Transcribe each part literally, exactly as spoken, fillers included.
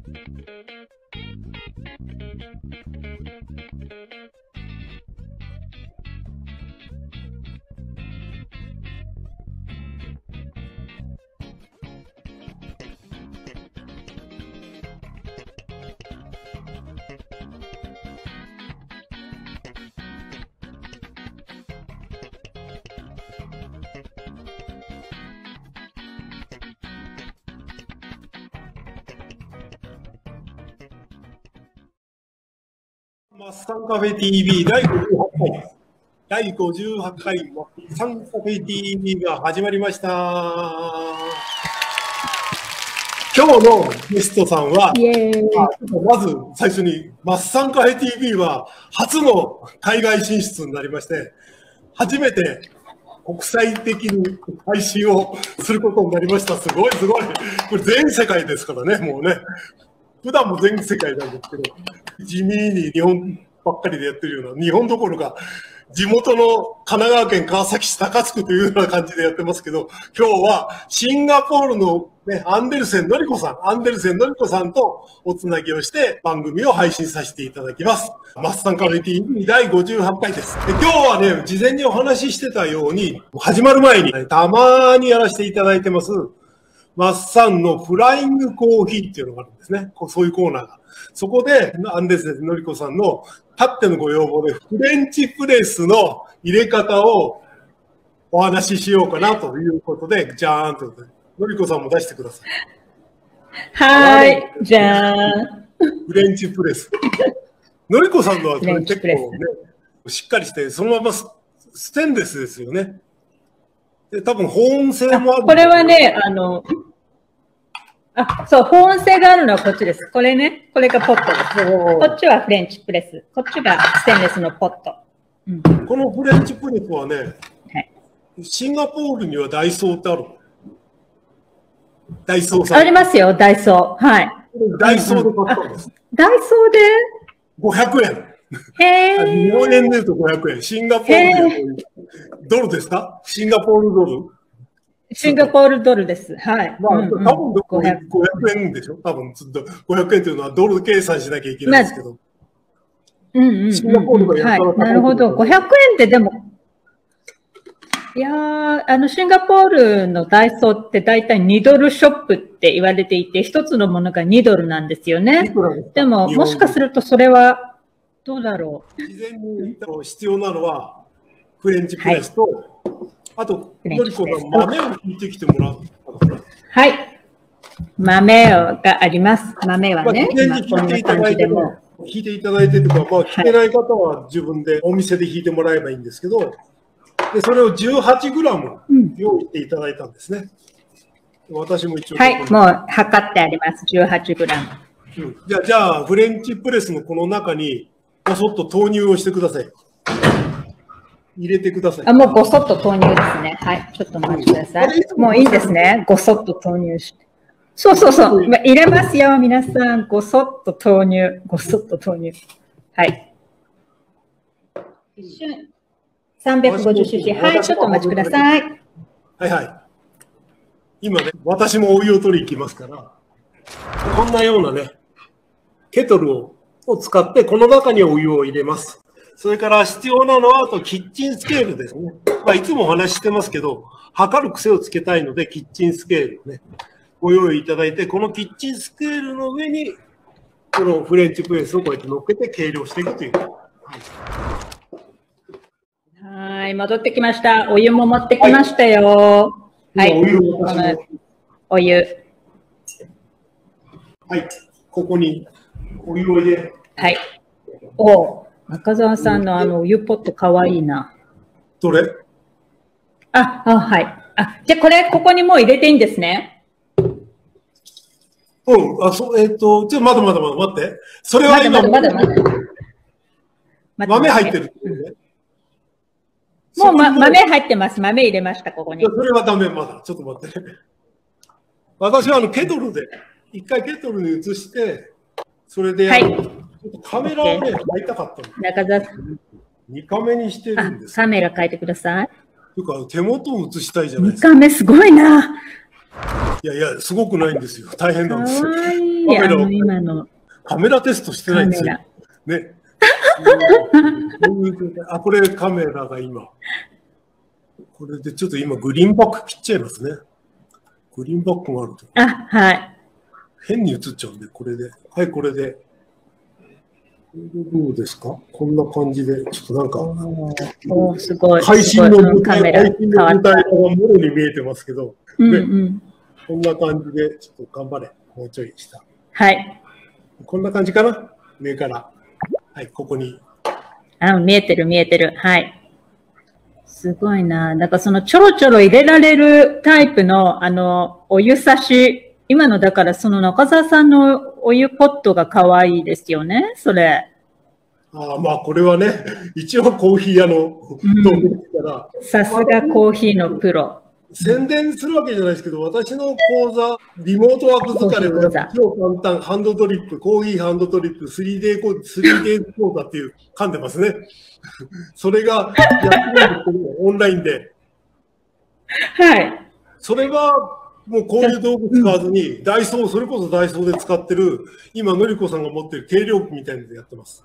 マッサンカフェ ティービー だいごじゅうはちかい、だいごじゅうはちかいマッサンカフェ ティービー が始まりました。今日のゲストさんは、まず最初にマッサンカフェ ティービー は初の海外進出になりまして、初めて国際的に配信をすることになりました。すごいすごい。これ全世界ですからね、もうね。普段も全世界なんですけど、地味に日本ばっかりでやってるような、日本どころか、地元の神奈川県川崎市高津区というような感じでやってますけど、今日はシンガポールの、ね、アンデルセンのりこさん、アンデルセンのりこさんとおつなぎをして番組を配信させていただきます。マッサンカフェ ティービー だいごじゅうはちかいです。で今日はね、事前にお話ししてたように、始まる前に、ね、たまにやらせていただいてます、マッサンのフライングコーヒーっていうのがあるんですね。そういうコーナーが。そこで、アンデルセンのりこさんのたってのご要望で、フレンチプレスの入れ方をお話ししようかなということで、じゃーんと。のりこさんも出してください。 はい、じゃーん。 フレンチプレス。のりこさんのは結構ね、しっかりして、そのままステンレスですよね。で、多分保温性もある。 これはね、あの、あ、そう、保温性があるのはこっちです。これね、これがポットです。こっちはフレンチプレス。こっちがステンレスのポット。 うん、このフレンチプレスはね、はい、シンガポールにはダイソーってあるの？ダイソーさん。 ありますよ、ダイソー。はい。 ダイソーで買ったんです。 ダイソーでごひゃくえん。 へー。 日本円で言うとごひゃくえん。シンガポールでドルですか？シンガポールドル？ シンガポールドルです。はい。 まあ、うんうん、多分ごひゃくえんでしょ？多分ごひゃくえんというのはドル計算しなきゃいけないんですけど。 うんうんうん。シンガポールがやったら高い。はい、なるほど。ごひゃくえんってでも、いやー、あの、シンガポールのダイソーって大体にドルショップって言われていて、一つのものがにドルなんですよね。でも、もしかするとそれは、どうだろう。 事前に必要なのは、フレンチプレスと、はい、あと、のりこが豆を引いてきてもらう。 はい。豆があります。豆はね。 事前に引いていただいても、引いていただいてとか、まあ、引けない方は自分でお店で引いてもらえばいいんですけど、でそれをじゅうはちグラム用意していただいたんですね。うん、私も一応。 はい、もう測ってあります。じゅうはちグラム。 うん、じゃあ、じゃあ、フレンチプレスのこの中に、ごそっと投入をしてください。入れてください。 あ、もうごそっと投入ですね。はい。ちょっとお待ちください。もういいですね。ごそっと投入して。そうそうそう。入れますよ、皆さん。ごそっと投入。ごそっと投入。はい。一瞬。さんびゃくごじゅうシーシー。はい、ちょっとお待ちください。 はいはい。今ね、私もお湯を取りに行きますから、こんなようなね、ケトルをを使って、この中にお湯を入れます。それから必要なのは、あとキッチンスケールですね。まあ、いつもお話ししてますけど、測る癖をつけたいので、キッチンスケールをね、ご用意いただいて、このキッチンスケールの上に、このフレンチプレスをこうやって乗っけて計量していくという。 はい、戻ってきました。お湯も持ってきましたよ。はい。はい、お湯。お湯。 はい。ここにお湯を入れ。 はい。お中澤さんのあのお湯ポットかわいいな。 どれ？ あ、あ、はい。あ、じゃあこれ、ここにもう入れていいんですね。 うん、あ、そう、えっ、ー、と、ちょっとまだまだまだ待って。それは今、 まだまだまだ。 豆入ってる、ね。 もう、ま、豆入ってます。豆入れました、ここに。 それはダメ、まだ。ちょっと待って。私はあの、ケトルで、一回ケトルに移して、それで、はい、ちょっとカメラをね、変えたかったの。 中澤さん。 にカメにしてるんです。 カメラ変えてください。 というか、手元を映したいじゃないですか。にカメすごいな。 いやいや、すごくないんですよ。大変なんですよ。 かわいい。あの、今の。 カメラテストしてないんですよ。ね。あ、これカメラが今。これでちょっと今グリーンバック切っちゃいますね。グリーンバックがあると。 あ、はい。 変に映っちゃうんで、これで。はい、これで。どうですか？こんな感じで、ちょっとなんか、 おすごい。 配信の舞台、配信の舞台がもろに見えてますけど、 うんうん、 こんな感じで、ちょっと頑張れ。もうちょい下。 はい。 こんな感じかな？上から。はい、ここに。 あ、見えてる見えてる。はい。すごいな。だからそのちょろちょろ入れられるタイプの、あの、お湯差し。今のだからその中澤さんのお湯ポットが可愛いですよね、それ。 ああ、まあこれはね、一応コーヒー屋の道具ですから。 さすがコーヒーのプロ。 宣伝するわけじゃないですけど、私の講座、リモートワーク疲れは超簡単、ハンドドリップ、コーヒーハンドドリップ、スリーデーコー、スリーデー講座っていう噛んでますね。それがやってるんですけど、オンラインで。 はい。 それは、もうこういう道具使わずに、ダイソー、それこそダイソーで使ってる、今、のりこさんが持ってる計量器みたいなのでやってます。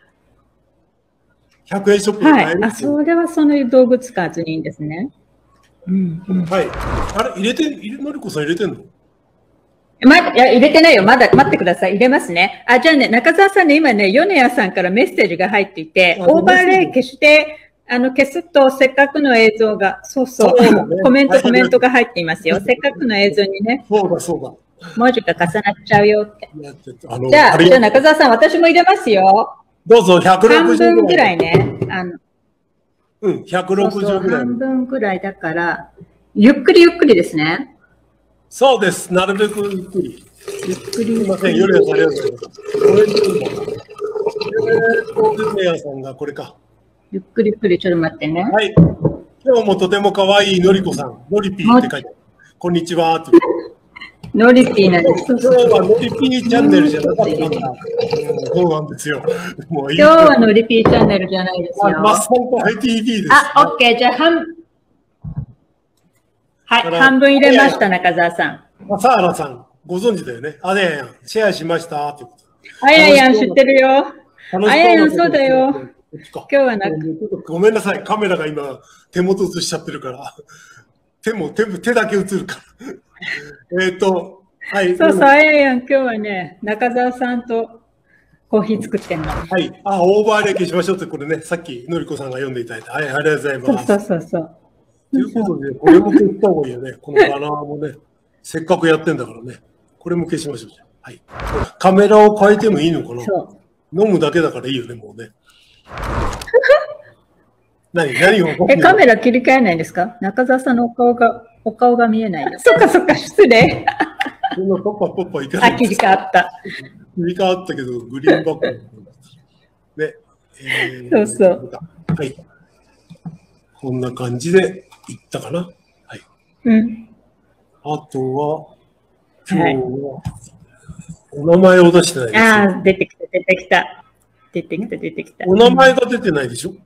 ひゃくえんショップで買える。 はい。あ、それはその道具使わずにいいんですね。 うんうん、はい。あれ、入れて、のりこさん入れてんの？ ま、いや、入れてないよ。まだ、待ってください。入れますね。あ、じゃあね、中澤さんね、今ね、米谷さんからメッセージが入っていて、オーバーレイ消して、あの、消すと、せっかくの映像が、そうそう、そうね、コメント、コメントが入っていますよ。せっかくの映像にね。 そうだ、そうだ。 文字が重なっちゃうよって。じゃあ、じゃあ中澤さん、私も入れますよ。 どうぞ、ひゃくろくじゅう半分ぐらいね。あのうん、ひゃくろくじゅうそうそうぐらい。 半分ぐらいだから、ゆっくりゆっくりですね。 そうです。なるべくゆっくり。 ゆっくりゆっくり。 すみません、よりはされます。これで、米谷さんがこれか。 ゆっくりゆっくり、ちょっと待ってね。 はい。今日もとても可愛いのりこさん、のりぴーって書いてある。こんにちは。 のりぴーなんです。 今日はのりぴーチャンネルじゃなかったんだ。そうなんですよ。 もういい今日はのりぴーチャンネルじゃないですよ。 マッサンコ アイティービー です。 あ、オッケー。じゃあ、半、はい、半分入れました、中澤さん。 笠原さん、ご存知だよね。あややん、シェアしましたってこと。 あややん、知ってるよ。あややん、そうだよ。今日はなんか。 ごめんなさい、カメラが今、手元映しちゃってるから。手も、手も、手だけ映るから。えっと、はい。 そうそう、あややん、今日はね、中澤さんとコーヒー作ってんの。 はい。あ、オーバーレイ消しましょうって、これね、さっきのりこさんが読んでいただいて。はい、ありがとうございます。 そうそうそうそう。 ということで、これも消した方がいいよね。このバナーもね、せっかくやってんだからね。これも消しましょう。はい。カメラを変えてもいいのかな？飲むだけだからいいよね、もうね。何何をえ、カメラ切り替えないんですか？中澤さんのお顔が、お顔が見えない。そっかそっか、失礼。 そんなパッパパッパいかない。 あ、切り替わった。 切り替わったけど、グリーンバック。ね。 えー、そうそう。 はい。こんな感じでいったかな。はい。 うん。 あとは、今日は、お名前を出してないです、ね。 ああ、出てきた、出てきた。出てきた、出てきた。 お名前が出てないでしょ？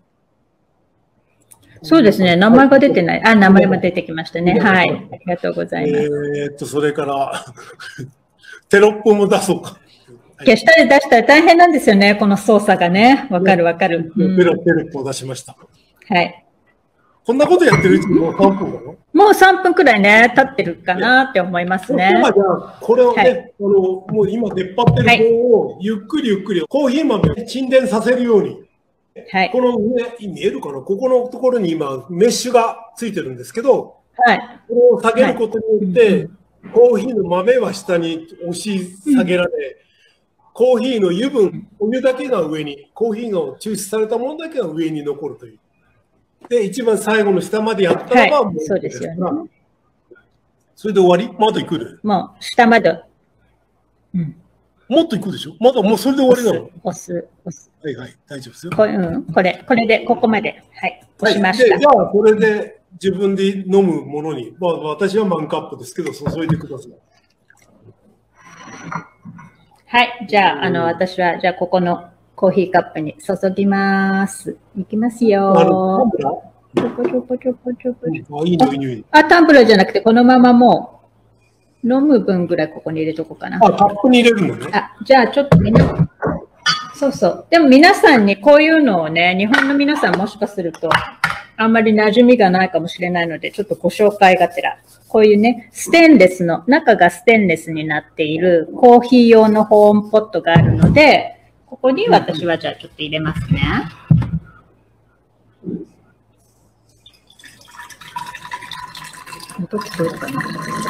そうですね。名前が出てない。あ、名前も出てきましたね。はい。ありがとうございます。 えー、っと、それから、テロップも出そうか。 消したり出したり大変なんですよね。この操作がね。わかるわかる。 テロップを出しました。 はい。 こんなことやってるうちにもうさんぷんなの？ もうさんぷんくらいね、経ってるかなって思いますね。 今じゃあ、これをね、はい、あのもう今出っ張ってる棒をゆっくりゆっくりコーヒー豆沈殿させるように、はい、この上、見えるかな？ここのところに今メッシュがついてるんですけど、はい、これを下げることによって、はい、コーヒーの豆は下に押し下げられ、うん、コーヒーの油分、お湯だけが上に、コーヒーの抽出されたものだけが上に残るという。で、一番最後の下までやったらば、 はい、そうですよね。 それで終わり？まだ行くで。 もう、下まで。 うん。もっと行くでしょ？まだもうそれで終わりなの？ 押す、押す。 はいはい、大丈夫ですよ。 これ、うん、これ、これで、ここまで。はい、押しました。 はい、じゃあ、これで自分で飲むものに、まあ、私はマンカップですけど、注いでください。 はい、じゃあ、あの、私は、じゃあ、ここのコーヒーカップに注ぎます。いきますよ。 あの、タンブラー？ ちょこちょこちょこちょこ。 あ、いいのいいのいいの。 あ、タンブラーじゃなくて、このままも飲む分ぐらいここに入れとこうかな。 あ、カップに入れるのね。 あ、じゃあちょっとみんな、そうそう。でも皆さんにこういうのをね、日本の皆さんもしかすると、あんまり馴染みがないかもしれないので、ちょっとご紹介がてら。こういうね、ステンレスの、中がステンレスになっているコーヒー用の保温ポットがあるので、ここに私はじゃあちょっと入れますね。音聞こえるかな？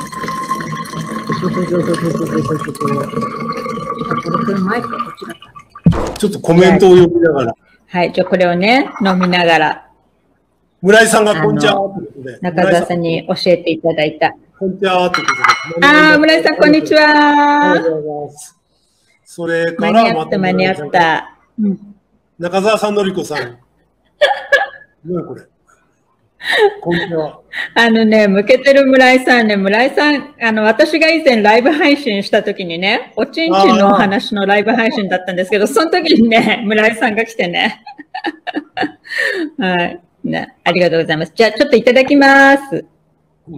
これマイクはこっちだった。 ちょっとコメントを読みながら。 はい、じゃあこれをね、飲みながら。 村井さんがこんにちはということで。 中澤さんに教えていただいた。 こんにちはということで。 ああ、村井さん、こんにちは。 ありがとうございます。それから、 間に合った、間に合った。 うん、中澤さん、のりこさん。何これ。こんにちは。 あのね、向けてる村井さんね、村井さん、あの、私が以前ライブ配信した時にね、おちんちんのお話のライブ配信だったんですけど、その時にね、村井さんが来てね。はい。ね、ありがとうございます。じゃあ、ちょっといただきます。うん、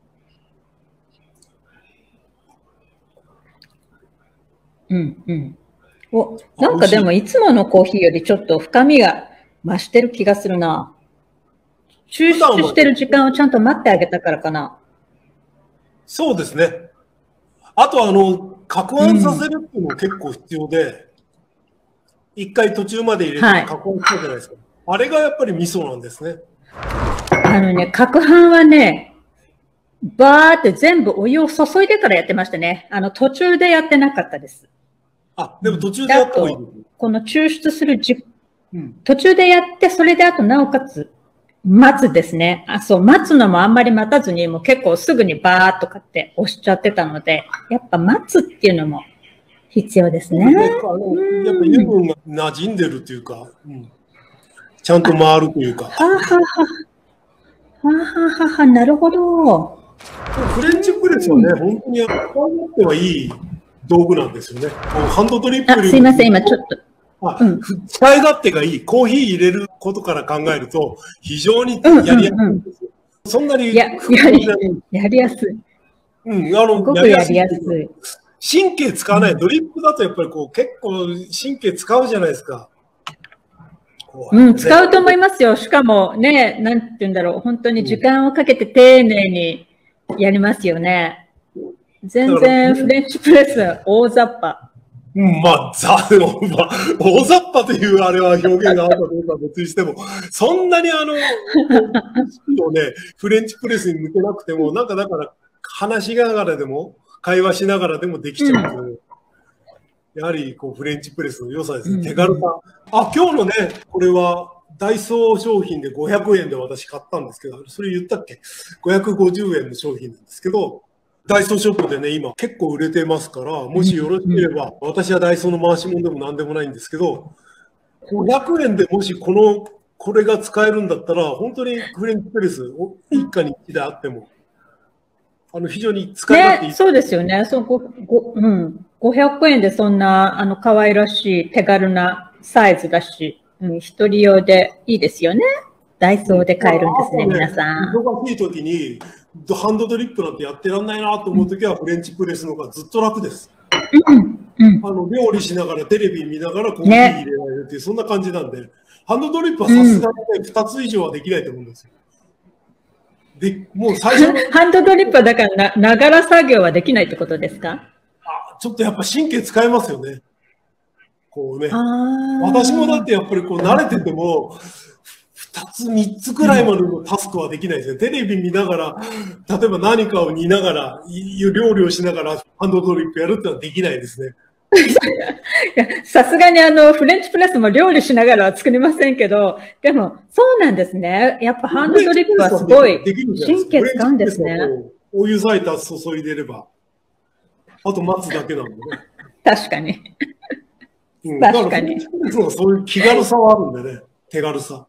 うん、うん。お、なんかでもいつものコーヒーよりちょっと深みが増してる気がするな。抽出してる時間をちゃんと待ってあげたからかな。 そうですね。あとあの、攪拌させるっていうのも結構必要で、一、うん、回途中まで入れて攪拌したじゃないですか。はい、あれがやっぱり味噌なんですね。 あのね、攪拌はね、バーって全部お湯を注いでからやってましたね。あの、途中でやってなかったです。 あ、でも途中でやった方がいい。 この抽出するじ、うん、途中でやって、それであとなおかつ、待つですね。あ、そう、待つのもあんまり待たずに、もう結構すぐにバーっとかって押しちゃってたので、やっぱ待つっていうのも必要ですね。 やっぱ油分が馴染んでるというか、うん、ちゃんと回るというか。はあ、はあはあ、はあははあ、なるほど。 フレンチプレスはね、本当に使い勝手はいい道具なんですよね。ハンドドリップ。 あ、すいません、今ちょっと。 うん、使い勝手がいい。コーヒー入れることから考えると、非常にやりやすいんですよ。そんなにややり、やりやすい。 うん、あの、 すごくやりやすい。 神経使わない。ドリップだとやっぱりこう、結構神経使うじゃないですか。 うん、使うと思いますよ。しかもね、なんて言うんだろう。本当に時間をかけて丁寧にやりますよね。全然フレンチプレス大雑把。 うん、まあ、ざ、まあ、大雑把というあれは表現があるかどうかは別にしても、そんなにあの、意識をね、フレンチプレスに向けなくても、なんかだから、話しながらでも、会話しながらでもできちゃうという、うん、やはりこうフレンチプレスの良さですね。うん、手軽さ。あ、今日のね、これは、ダイソー商品でごひゃくえんで私買ったんですけど、それ言ったっけ ?ごひゃくごじゅうえんの商品なんですけど、ダイソーショップでね、今結構売れてますから、もしよろしければ、私はダイソーの回し物でも何でもないんですけど、ごひゃくえんでもしこの、これが使えるんだったら、本当にフレンチプレス、一家に一台あっても、あの、非常に使い勝手いい、 ね。そうですよね。そう、ご、ご、うん。ごひゃくえんでそんな、あの、可愛らしい手軽なサイズだし、うん、一人用でいいですよね。ダイソーで買えるんですね、ね皆さん。 忙しい時に、ハンドドリップなんてやってらんないなと思うときは、フレンチプレスの方がずっと楽です。うんうん、あの料理しながら、テレビ見ながらコーヒー入れられるっていう、ね、そんな感じなんで、ハンドドリップはさすがに、ね、ふたつ以上はできないと思うんですよ。で、もう最初のハンドドリップはだからな、ながら作業はできないってことですか？ あ、ちょっとやっぱ神経使えますよね。こうね。私もだってやっぱりこう慣れてても、ふたつ、みっつくらいまでのタスクはできないですね。テレビ見ながら、例えば何かを煮ながら、料理をしながらハンドドリップやるってのはできないですね。 さすがにあの、フレンチプレスも料理しながらは作りませんけど、でも、そうなんですね。やっぱハンドドリップはすごい神経使うんですね。 お湯さえた注いでれば、あと待つだけなんでね。 確かに。 うん、確かに。そういう気軽さはあるんでね。手軽さ。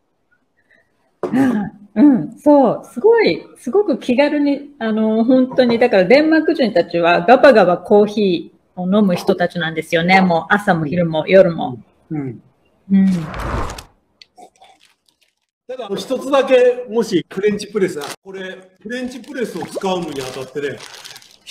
うん、そう、すごい、すごく気軽に、あの、本当に、だからデンマーク人たちはガバガバコーヒーを飲む人たちなんですよね。もう朝も昼も夜も。うん。うん。 ただ、一つだけ、もしフレンチプレス、これ、フレンチプレスを使うのにあたってね、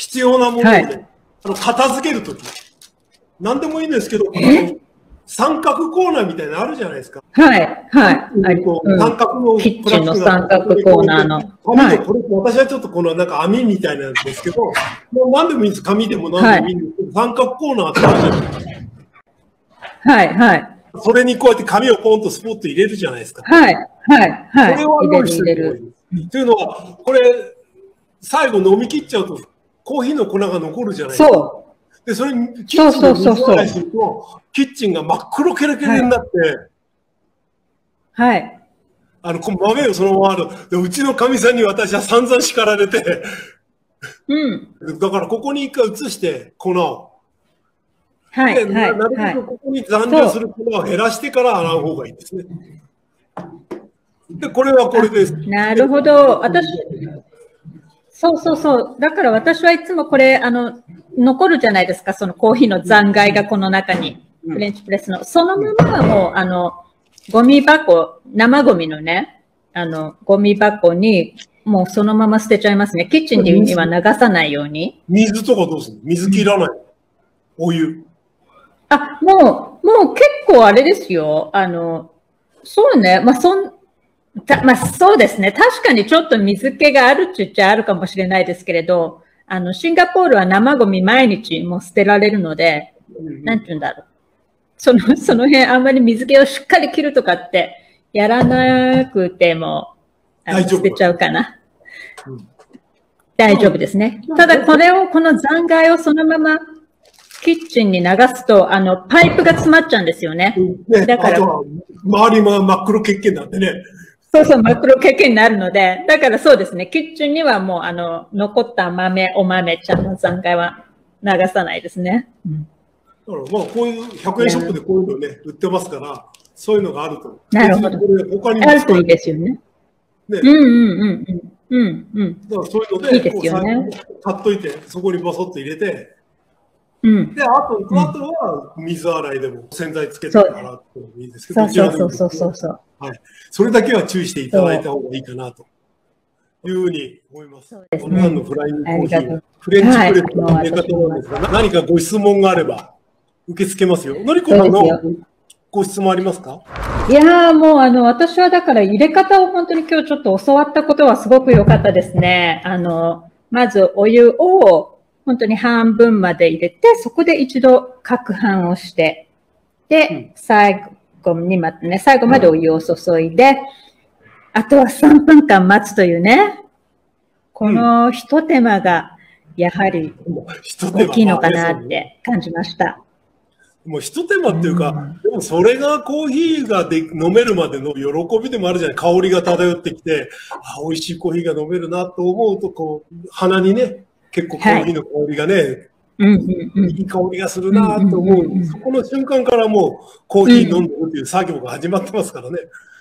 必要なものをね、はい、あの片付けるとき、何でもいいんですけど、三角コーナーみたいなのあるじゃないですか。 はい、はい。 うん、三角のキッチンの三角コーナーの。 はい、これ私はちょっとこのなんか網みたいなんですけど、もう何でもいいんです。紙でも何でもいいんですけど、はい、三角コーナーってあるじゃないですか。はい、はい。それにこうやって紙をポンとスポッと入れるじゃないですか。 はい、はい、はい。 これは用意してる。というのは、これ、最後飲み切っちゃうと、コーヒーの粉が残るじゃないですか。そう。で、それに、キッチンで水洗いすると、キッチンが真っ黒ケラケラになって、 はい。 あの、豆をそのままある。で、うちのかみさんに私は散々叱られて、うん。だからここに一回移して、粉を。 はい。 で、はい、なるべくここに残留する粉を減らしてから洗う方がいいですね。で、これはこれです。 なるほど。私、そうそうそう。だから私はいつもこれ、あの、残るじゃないですか。そのコーヒーの残骸がこの中に。フレンチプレスの。そのままもう、あの、ゴミ箱、生ゴミのね、あの、ゴミ箱に、もうそのまま捨てちゃいますね。キッチンには流さないように。 水とかどうするの？水切らない。お湯。 あ、もう、もう結構あれですよ。あの、そうね。まあ、そん、たまあ、そうですね。確かにちょっと水気があるっちゃっちゃあるかもしれないですけれど、あの、シンガポールは生ゴミ毎日もう捨てられるので、うん、なんて言うんだろう。その、その辺あんまり水気をしっかり切るとかってやらなくても、あの捨てちゃうかな。うん、大丈夫ですね。ただこれを、この残骸をそのままキッチンに流すと、あの、パイプが詰まっちゃうんですよね。 ね、だから。周りも真っ黒血形なんでね。 そうそう、真っ黒血形になるので、だからそうですね、キッチンにはもう、あの、残った豆、お豆ちゃんの残骸は流さないですね。うん、 だからまあ、こういうひゃくえんショップでこういうのね、売ってますから、そういうのがあると。 なるほど。 他にもあるといいですよね。ね。うんうんうんうん。うんうん。 だからそういうので、 いいですよね。 買っといて、そこにボソッと入れて、 うん、 で、あと、あとは水洗いでも洗剤つけて洗ってもいいですけど、 そうそうそうそうそう。 はい。それだけは注意していただいた方がいいかなというふうに思います。そうですね。のフライングコーヒー、フレンチプレスの入れ方なんですが、何かご質問があれば受け付けますよ。のりこさんのご質問ありますか？ いやーもうあの、私はだから入れ方を本当に今日ちょっと教わったことはすごく良かったですね。あの、まずお湯を本当に半分まで入れて、そこで一度攪拌をして、で、うん、最後にまたね、最後までお湯を注いで、あとはさんぷんかん待つというね、この一手間がやはり大きいのかなって感じました。 もう一手間っていうか、うん、でもそれがコーヒーがで飲めるまでの喜びでもあるじゃない。香りが漂ってきて、あ、美味しいコーヒーが飲めるなと思うと、こう、鼻にね、結構コーヒーの香りがね、はい、いい香りがするなと思う。そこの瞬間からもうコーヒー飲んでるっていう作業が始まってますからね。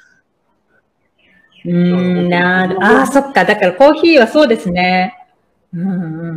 うん、なる。ああ、そっか。だからコーヒーはそうですね。うんうんうんうん。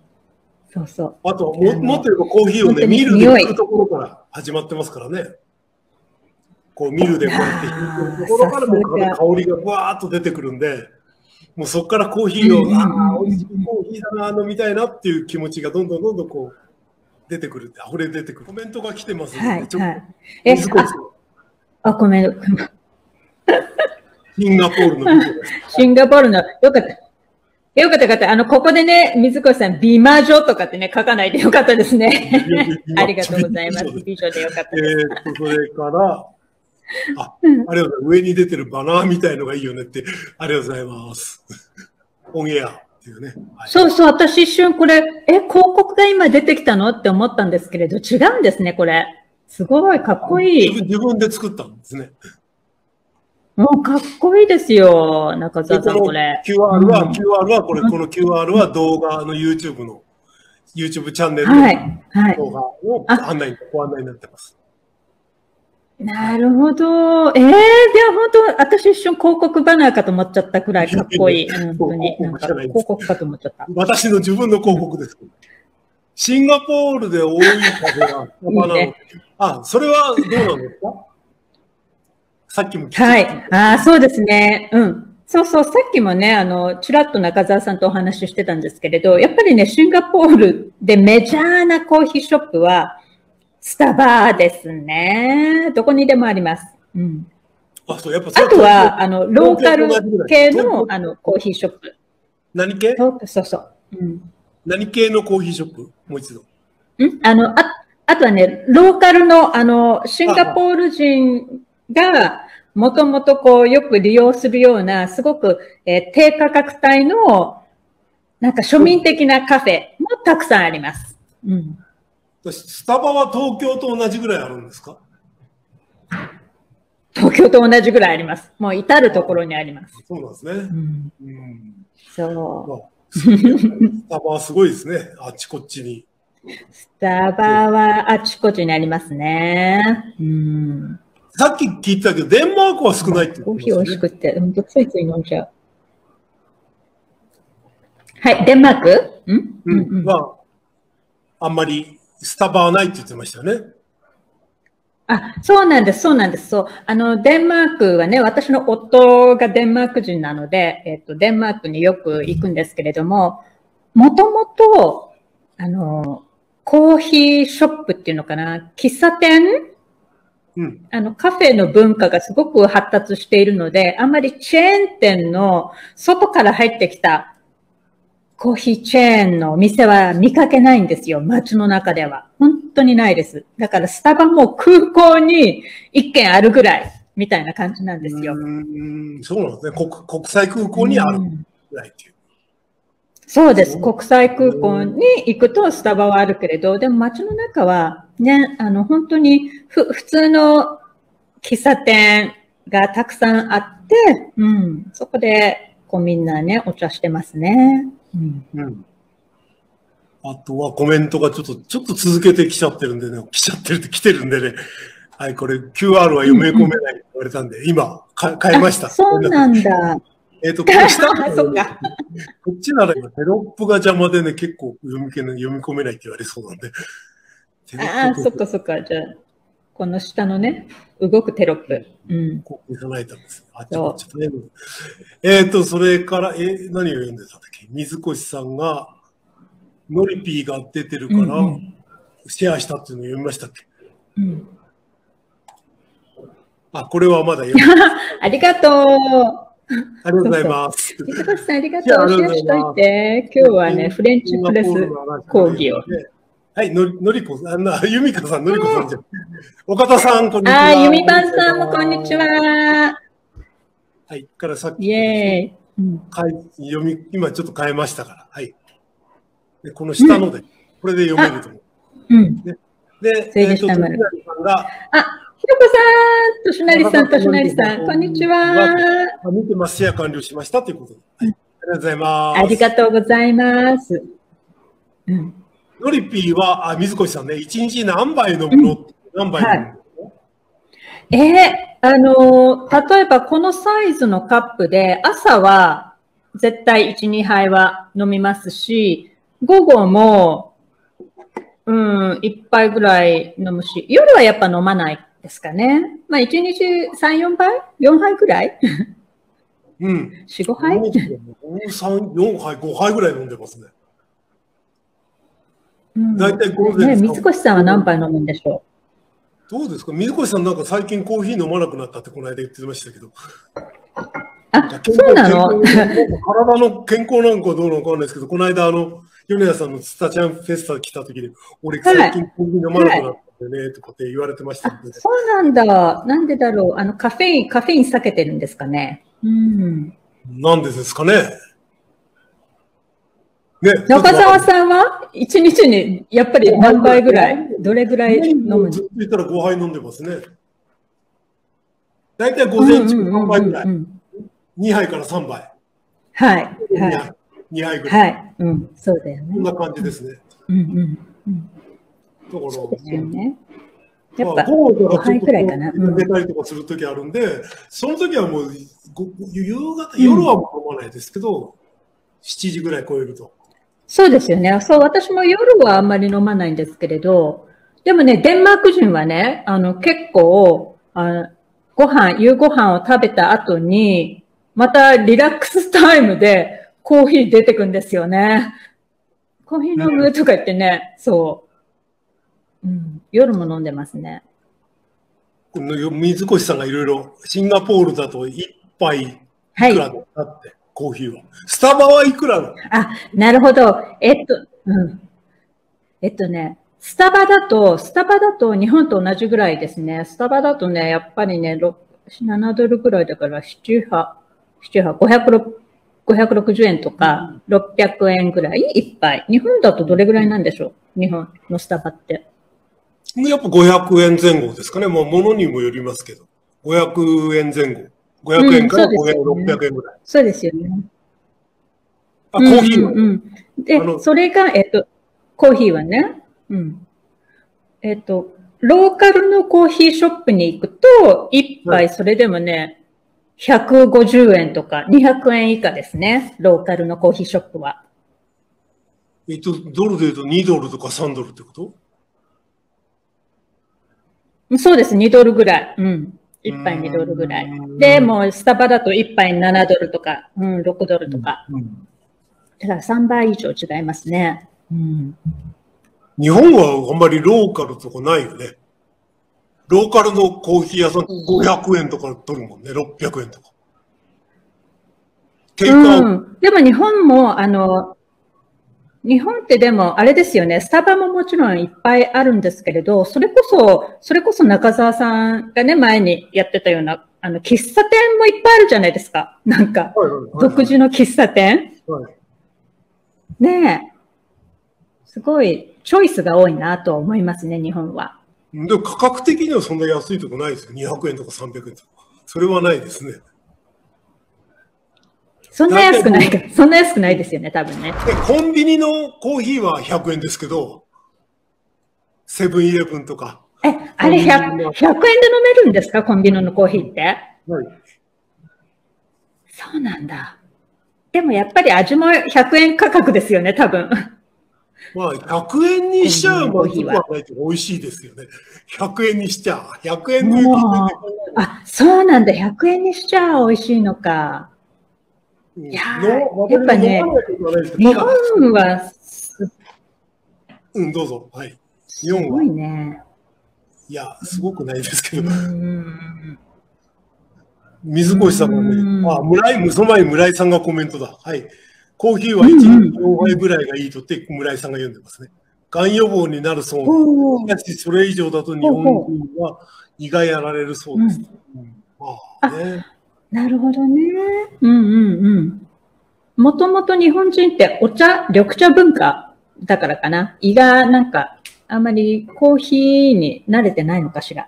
そうそう。 あとも、もっと言えばコーヒーをね、ミルで引くところから始まってますからね。こう、ミルでこうやって引くところからも香りがわーっと出てくるんで、もうそこからコーヒーを、うん、ああ、美味しいコーヒーだな、飲みたいなっていう気持ちがどんどんどんどんこう、出てくるって、溢れ出てくる。コメントが来てますので、はい、ちょっと。 え、あ、コメント。 シンガポールの。 シンガポールの、よかった。よかったよかった。あの、ここでね、水越さん、美魔女とかってね、書かないでよかったですね。ありがとうございます。美女でよかったです。 えー、それから、あ、ありがとうございます。上に出てるバナーみたいのがいいよねって、ありがとうございます。オンエアっていうね。 はい、そうそう、私一瞬これ、え、広告が今出てきたのって思ったんですけれど、違うんですね、これ。すごい、かっこいい。 自分で作ったんですね。 もうかっこいいですよ、中澤さん、これ。 キューアール は、うん、キューアール は、これ、この キューアール は動画の YouTube の、YouTube チャンネルの動画を案内、ご案内になってます。 なるほど。ええー、では本当、私一瞬広告バナーかと思っちゃったくらいかっこいい。本当に。なんか広告かと思っちゃった。 私の自分の広告です。シンガポールで多い風は、バナー。いいね、あ、それはどうなんですか？さっきも聞いた。 はい。ああ、そうですね。うん。 そうそう、さっきもね、あの、ちらっと中澤さんとお話ししてたんですけれど、やっぱりね、シンガポールでメジャーなコーヒーショップは、スタバですね。どこにでもあります。うん。 あ、そう、やっぱあとは、あの、ローカル系の、あの、コーヒーショップ。 何系？ そうそう。うん、 何系のコーヒーショップ？もう一度。 んあの、あ、あとはね、ローカルの、あの、シンガポール人が、もともとこう、よく利用するような、すごく、えー、低価格帯の、なんか庶民的なカフェもたくさんあります。うん。 スタバは東京と同じぐらいあるんですか？ 東京と同じぐらいあります。もう至るところにあります。 そうなんですね。うんうん、 そう。 スタバはすごいですね。あっちこっちに。 スタバはあちこちにありますね。うん、 さっき聞いたけど、デンマークは少ないって言ってますね。 コーヒー美味しくて、うんとついつい飲んじゃう。はい、デンマーク？うん、 うん、まあ、あんまりスタバはないって言ってましたよね。 あ、そうなんです、そうなんです。そう。あの、デンマークはね、私の夫がデンマーク人なので、えっと、デンマークによく行くんですけれども、もともと、あの、コーヒーショップっていうのかな、喫茶店、うん、あの、カフェの文化がすごく発達しているので、あんまりチェーン店の外から入ってきたコーヒーチェーンのお店は見かけないんですよ。街の中では。本当にないです。だからスタバも空港に一軒あるぐらいみたいな感じなんですよ。 うん、そうなんですね。国、国際空港にあるぐらいっていう。 そうです。国際空港に行くとスタバはあるけれど、でも街の中はね、あの本当にふ普通の喫茶店がたくさんあって、うん、そこでこうみんなね、お茶してますね。うんうん、 あとはコメントがちょっと、ちょっと続けてきちゃってるんでね、来ちゃってるって来てるんでね。はい、これ キューアール は読み込めないって言われたんで、うんうん、今か、変えました。 そうなんだ。 えっと、こっちなら、こっちなら今テロップが邪魔でね、結構読み読み込めないって言われそうなんで。 ああ、そっかそっか。じゃあ、この下のね、動くテロップ。うん。 ここに備えたんです。あっちこっちとね。えっと、それから、え、何を読んでたんだっけ？水越さんが、ノリピーが出てるから、うんうん、シェアしたっていうのを読みましたっけ？うん。あ、これはまだ読みました。 ありがとう。 ありがとうございます。 水越さん、ありがとう。シェアしといて。今日はね、フレンチプレス講義を。 はい、のり、のりこさん、あ、ゆみかさん、のりこさんじゃん。岡田さん、こんにちは。 あ、ゆみぱんさんもこんにちは。 はい、からさっき、 イェーイ、 うん、読み、今ちょっと変えましたから。はい。で、この下ので、うん、これで読めると思う。 うん。 で、でえっと、としなりさんが、 あ、ひろこさん、としなりさん、としなりさん、こんにちは。 見てます、シェア完了しましたということで。はい、ありがとうございます。 ありがとうございます。うん。 ノリピーは、あ、水越さんね、一日何杯飲むの、うん、何杯飲むの、はい、 えー、あのー、例えばこのサイズのカップで、朝は絶対いち、にはいは飲みますし、午後も、うん、いっぱいぐらい飲むし、夜はやっぱ飲まないですかね。まあ、いちにちさん、よんはい ?よん 杯ぐらいうん。 よん、ごはい ? さん、よんはい、ごはいぐらい飲んでますね。大体午前、 ね、水越さんは何杯飲むんでしょう。どうですか、水越さんなんか最近コーヒー飲まなくなったってこの間言ってましたけど。 あ、そうなの？ 体の健康なんかどうなのかわかんないですけど、この間あの、米谷さんのツタちゃんフェスタ来た時に、俺最近コーヒー飲まなくなったんだよね、とかって言われてましたんで、ね。 そうなんだ。なんでだろう。あの、カフェイン、カフェイン避けてるんですかね。うん。 なんでですかね。 ね、中澤さんは一日にやっぱり何杯ぐらい、どれぐらい飲む？ ずっと言ったらごはい飲んでますね。大体午前中さんばいぐらい。にはいからさんばい。 はい。はい。 にはいぐらい。 はい。うん。そうだよね。 こんな感じですね。 うんうんうん。 だから、 そうですよね。 やっぱごはいくらいかな。出たりとかするときあるんで、その時はもう夕方、夜はもう飲まないですけど、しちじぐらい超えると。 そうですよね。そう、私も夜はあんまり飲まないんですけれど、でもね、デンマーク人はね、あの、結構、あご飯、夕ご飯を食べた後に、 またリラックスタイムでコーヒー出てくんですよね。コーヒー飲むとか言ってね、そう。うん、夜も飲んでますね。 水越さんがいろいろ、シンガポールだと一杯いくらだって、はい、コーヒーは。スタバはいくらだ？ あ、なるほど。えっと、うん。えっとね、スタバだと、スタバだと日本と同じぐらいですね。スタバだとね、やっぱりね、ななドルぐらいだから、なな、はち、はち、ごひゃくろくじゅうえんとか、ろっぴゃくえんぐらい一杯。日本だとどれぐらいなんでしょう？日本のスタバって。 やっぱごひゃくえんぜん後ですかね。もう物にもよりますけど。ごひゃくえんぜん後。ごひゃくえんからごひゃく、ろっぴゃくえんぐらい。 そうですよね。 あ、コーヒーは、 うんうん、で、それが、えっと、コーヒーはね、うん。えっと、ローカルのコーヒーショップに行くと、一杯それでもね、はい、ひゃくごじゅうえんとかにひゃくえん以下ですね。ローカルのコーヒーショップは。 えっと、ドルで言うとにドルとかさんドルってこと？ そうです、にドルぐらい。うん。一杯にドルぐらい。で、もうスタバだと一杯ななドルとか、うん、ろくドルとか。うん、だからさんばい以上違いますね。うん、 日本はあんまりローカルとかないよね。ローカルのコーヒー屋さんごひゃくえんとか取るもんね、ろっぴゃくえんとか。 テイクアウト。うん、でも日本も、あの、日本ってでも、あれですよね、スタバももちろんいっぱいあるんですけれど、それこそ、それこそ中澤さんがね、前にやってたような、あの、喫茶店もいっぱいあるじゃないですか。なんか、独自の喫茶店。はい、ねえ。すごい、チョイスが多いなと思いますね、日本は。 でも価格的にはそんな安いとこないですよ。にひゃくえんとかさんびゃくえんとか。それはないですね。 そんな安くないか。そんな安くないですよね、多分ね。 コンビニのコーヒーはひゃくえんですけど、セブンイレブンとか。 え、あれひゃく、ひゃくえんで飲めるんですか、コンビニのコーヒーって。はい。そうなんだ。でもやっぱり味もひゃくえん価格ですよね、多分。 まあ、ひゃくえんにしちゃうコーヒーはないと美味しいですよね。ひゃくえんにしちゃう。ひゃくえんで。 あ、そうなんだ。ひゃくえんにしちゃ美味しいのか。いやー、やっぱね、日本は、 うん、どうぞ。はい。 日本は。すごいね。 いや、すごくないですけど。水越さんもね、あ、村井、その前に村井さんがコメントだ。はい。コーヒーはいちにちよんはいぐらいがいいとって村井さんが読んでますね。がん予防になるそうです。しかし、それ以上だと日本人は胃がやられるそうです。 あ、なるほどね。うんうんうん。もともと日本人ってお茶、緑茶文化だからかな。胃がなんか、あんまりコーヒーに慣れてないのかしら。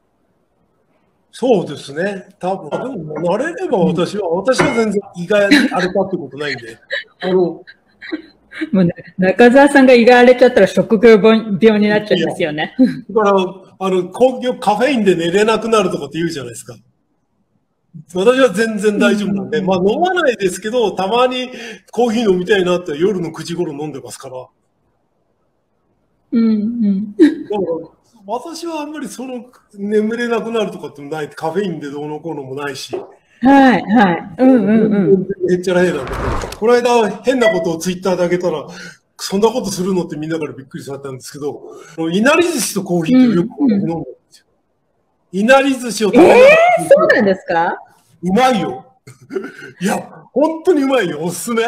そうですね。多分。でも、慣れれば私は、私は全然胃が荒れたってことないんで。あの、 もうね、中澤さんが胃が荒れちゃったら職業病になっちゃうんですよね。 だから、あの、カフェインで寝れなくなるとかって言うじゃないですか。私は全然大丈夫なんで、まあ飲まないですけど、たまにコーヒー飲みたいなって夜のくじ頃飲んでますから。 うんうん。 だから私はあんまりその眠れなくなるとかってない、カフェインでどうのこうのもないし。 はいはい。うんうんうん。 めっちゃ変なんだけど、この間変なことをツイッターであげたら、そんなことするのってみんなからびっくりされたんですけど、いなり寿司とコーヒーってよく飲んでるんですよ。いなり寿司を食べながら。 えー、そうなんですか？ うまいよ。いや、本当にうまいよ。おすすめ。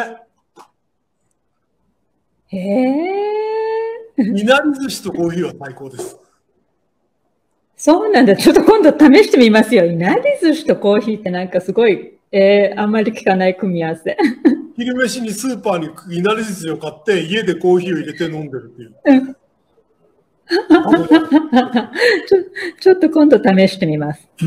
へえ。 いなり寿司とコーヒーは最高です。 そうなんだ。ちょっと今度試してみますよ。いなり寿司とコーヒーってなんかすごい、えー、あんまり聞かない組み合わせ。 昼飯にスーパーにいなり寿司を買って、家でコーヒーを入れて飲んでるっていう。うんちょちょっと今度試してみます。うん。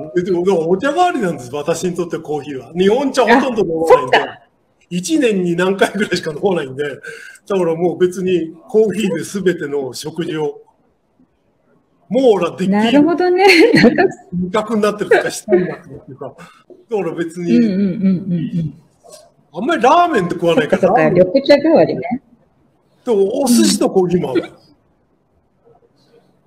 でも、お茶代わりなんです、私にとってコーヒーは。日本茶ほとんど飲まないんで、いちねんに何回ぐらいしか飲まないんで、だからもう別にコーヒーで全ての食事を網羅できる。 なるほどね。 味覚になってるとかしたいんだっていうか、だから別に、あんまりラーメンって食わないから。 そうか、緑茶代わりね。 でも、お寿司とコーヒーもある。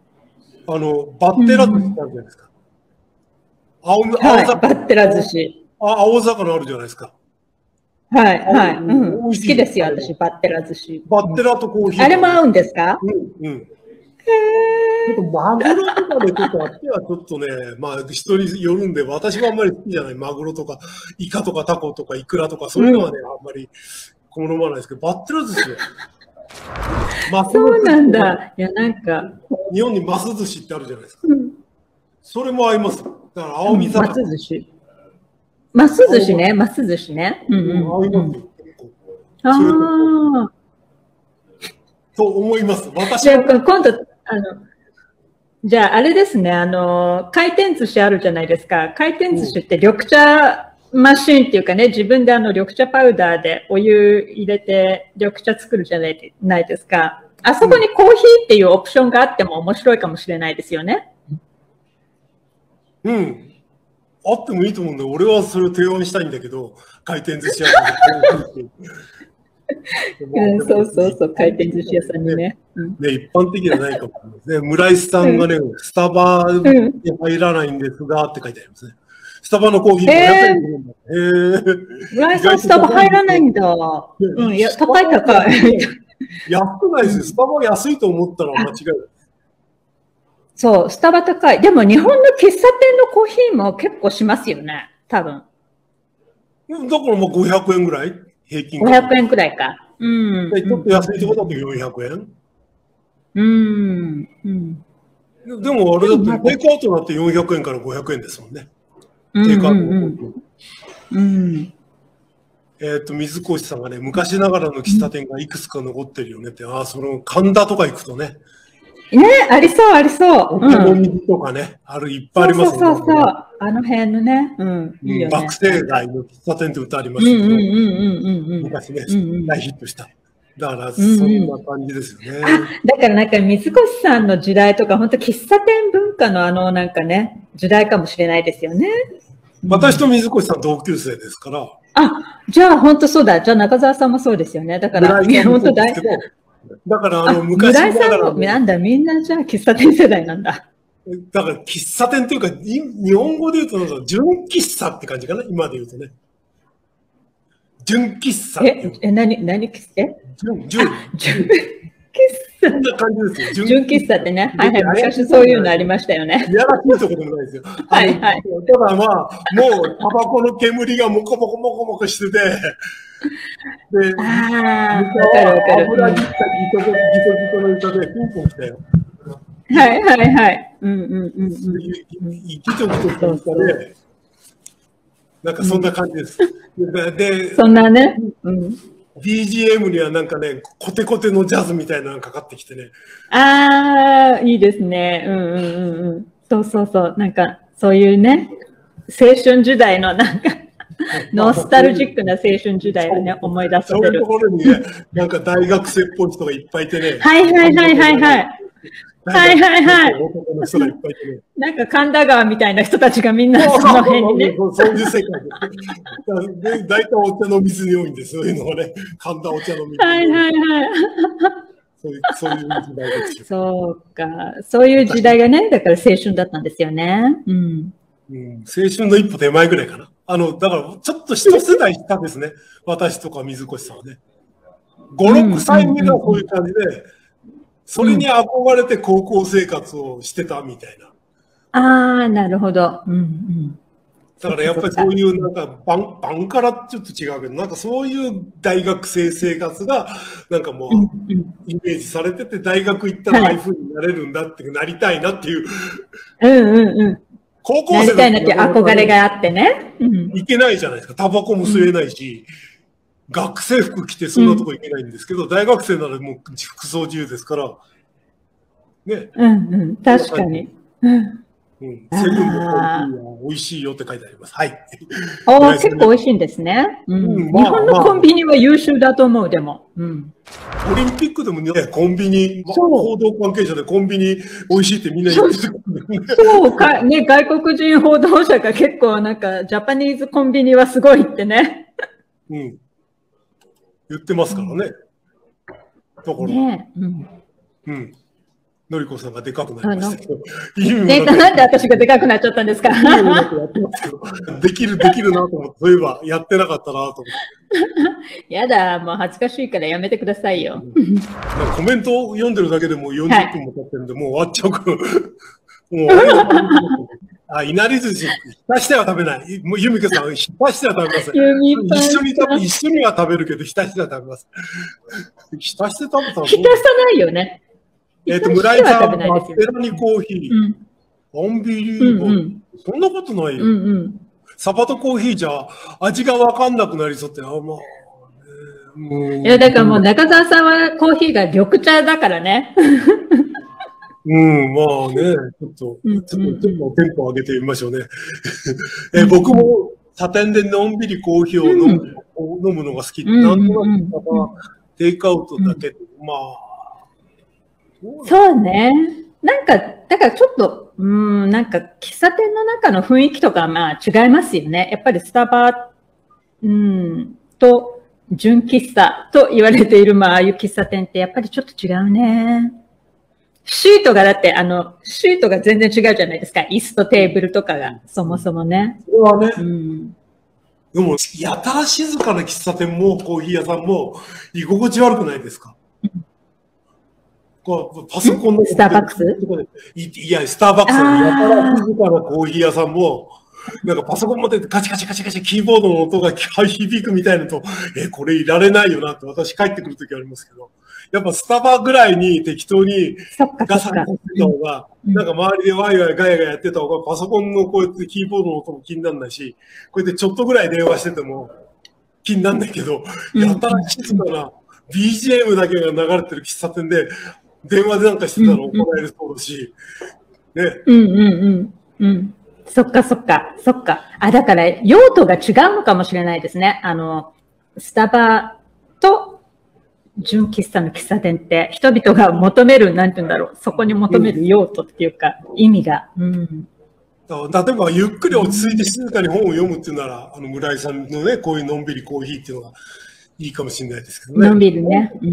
あの、バッテラ寿司ってあるじゃないですか。青、 青、はい、バッテラ寿司。 あ、青魚あるじゃないですか。 はい、はい。うん、好きですよ、私、バッテラ寿司。 バッテラとコーヒー。 あれも合うんですか？ うん、うん。ちょっとマグロとかでちょっとあってはちょっとね、まあ人によるんで、私はあんまり好きじゃない。マグロとか、イカとかタコとかイクラとか、そういうのはね、うん、あんまり好まないですけど、バッテラ寿司は。 そうなんだ。いや、なんか。 日本にマス寿司ってあるじゃないですか。うん、それも合います。だから青身魚。 マス寿司。マス寿司ね、マス寿司ね。うんうん。合いますよ、結構。ああ。 と思います。私は。今度、あの、じゃあ、あれですね、あの、回転寿司あるじゃないですか。回転寿司って緑茶マシンっていうかね、自分であの緑茶パウダーでお湯入れて緑茶作るじゃないないですか。あそこにコーヒーっていうオプションがあっても面白いかもしれないですよね。 うん。あってもいいと思うんで、俺はそれを提案したいんだけど、回転寿司屋さんで。 うん、そうそうそう、回転寿司屋さんにね。 ね、一般的じゃないかもしれないですね。村井さんがね、うん、スタバに入らないんですがって書いてありますね。スタバのコーヒーごひゃくえん。えー、村井さん、スタバ入らないんだ。うん、いや、高い高い。 安くないですよ。スタバ安いと思ったら間違いない。 そう、スタバ高い。でも日本の喫茶店のコーヒーも結構しますよね、多分。 だからもうごひゃくえんぐらい平均。 ごひゃくえんくらいか。うん。 ちょっと安いところだとよんひゃくえん。 うん。うん。 でもあれだって、テイクアウトになってよんひゃくえんからごひゃくえんですもんね。テイクアウトのコーヒー。うん。えっと、水越さんがね、昔ながらの喫茶店がいくつか残ってるよねって、ああ、その神田とか行くとね。 ね、ありそう、ありそう。 お茶の水とかね、あるいっぱいありますね。そうそうそう。あの辺のね。うん。いいよね。 学生街の喫茶店って歌ありましたけど、昔ね、大ヒットした。だから、そんな感じですよね。 あ、だからなんか水越さんの時代とか、本当喫茶店文化のあの、なんかね、時代かもしれないですよね。 私と水越さん同級生ですから。 あ、じゃあ本当そうだ。じゃあ中澤さんもそうですよね。だから、本当大だからあの昔ながらの。なんだ、みんなじゃあ喫茶店世代なんだ。 だから喫茶店というか、日本語で言うとなんか純喫茶って感じかな、今で言うとね。純喫茶。 え、え、何、何喫茶？え純、純。 純喫茶。 そんな感じですよ。 純喫茶ってね。はいはい。昔そういうのありましたよね。 いやらしいところでもないですよ。 はいはい。 ただまあ、もうタバコの煙がもこもこもこもこしてて、で、 ああ、わかるわかる。 油切ったギトギトギトの歌でピンポン来たよ。 はいはいはい。うんうんうんうん。 ギトギトした歌で、なんかそんな感じです。で、 そんなね。うん。 ビージーエム にはなんかね、コテコテのジャズみたいなのがかかってきてね。 ああ、いいですね。うんうんうんうん。そうそうそう。なんか、そういうね、青春時代のなんか、ノスタルジックな青春時代をね、思い出させる。 そういうところにね、なんか大学生っぽい人がいっぱいいてね。 はいはいはいはいはい。はいはいはい。 男の人がいっぱいいてね。 なんか神田川みたいな人たちがみんなその辺にね。 そういう世界です。大体お茶の水に多いんです。そういうのがね、神田お茶の水。 はいはいはい。 そういう、そういう時代ですよ。 そうか。そういう時代がね、だから青春だったんですよね。うん。 うん、青春の一歩手前ぐらいかな。あの、だからちょっと一世代下ですね。私とか水越さんはね。ご、ろくさいめがこういう感じで、それに憧れて高校生活をしてたみたいな。 ああ、なるほど。うんうん。 だからやっぱりそういうなんかバン、バンからちょっと違うけど、なんかそういう大学生生活がなんかもうイメージされてて、大学行ったらああいう風になれるんだってなりたいなっていう。 うんうんうん。 高校生なりたいなって憧れがあってね。 いけないじゃないですか。タバコも吸えないし、学生服着てそんなとこ行けないんですけど、大学生ならもう服装自由ですから。ね。 うんうん、確かに。 うん、セブンのコーヒーは美味しいよって書いてあります。はい。 おー、結構美味しいんですね。うん、日本のコンビニは優秀だと思う、でも。うん、 オリンピックでもね、コンビニ、報道関係者でコンビニ美味しいってみんな言ってる。そうか、ね、外国人報道者が結構なんか、ジャパニーズコンビニはすごいってね。 うん。言ってますからね。だから。 ね、うん。 うん。 のりこさんがでかくなりましたけど。 で、なんで私がでかくなっちゃったんですか？ できる、できるなと思って、そういえばやってなかったなと思って。 やだ、もう恥ずかしいからやめてくださいよ。 うん、コメントを読んでるだけでもうよんじゅっぷんも経ってるんで、はい、もう終わっちゃうから。もう、あ、いなり寿司、浸しては食べない。もう由美子さん、浸しては食べます。一緒に食べ、一緒には食べるけど、浸しては食べます。浸して食べたら浸さないよね。 えっと、村井さん、マステラにコーヒー。アンビリーバー。そんなことないよ。うんうん、サバとコーヒーじゃ味がわかんなくなりそうって、あ、まあ。 いや、だからもう中澤さんはコーヒーが緑茶だからね。 うん、まあね、ちょっと、ちょっと、ちょっとテンポ上げてみましょうね。え僕も、サテンでのんびりコーヒーを飲む、うん、飲むのが好き。うん、なんとなく、テイクアウトだけど、うん、まあ。 そうね。なんか、だからちょっと、うん、なんか、喫茶店の中の雰囲気とか、まあ違いますよね。やっぱりスタバ、うん、と、純喫茶と言われている、まあ、ああいう喫茶店ってやっぱりちょっと違うね。シートがだって、あの、シートが全然違うじゃないですか。椅子とテーブルとかが、そもそもね。 それはね。うん、でも、やたら静かな喫茶店もコーヒー屋さんも居心地悪くないですか？こうパソコンのスターバックスい, いや、スターバックスのやたら静かなコーヒー屋さんも、なんかパソコン持ってカチカチカチカチキーボードの音が響くみたいなと、え、これいられないよなって私帰ってくるときありますけど、やっぱスタバぐらいに適当にガサガサしてた方が、なんか周りでワイワイガヤガヤやってた方がパソコンのこうやってキーボードの音も気にならないし、こうやってちょっとぐらい電話してても気にならないけど、やたら静かな ビージーエム だけが流れてる喫茶店で、電話でなんかしてたら怒られそうだし、 ね。うんうんうんうん。そっかそっか、そっか。あ、だから用途が違うのかもしれないですね。あの、スタバと純喫茶の喫茶店って人々が求める、なんて言うんだろう。そこに求める用途っていうか、意味が。うん。 例えば、ゆっくり落ち着いて静かに本を読むっていうなら、あの、村井さんのね、こういうのんびりコーヒーっていうのが、いいかもしれないですけどね。 のんびりね。 うん。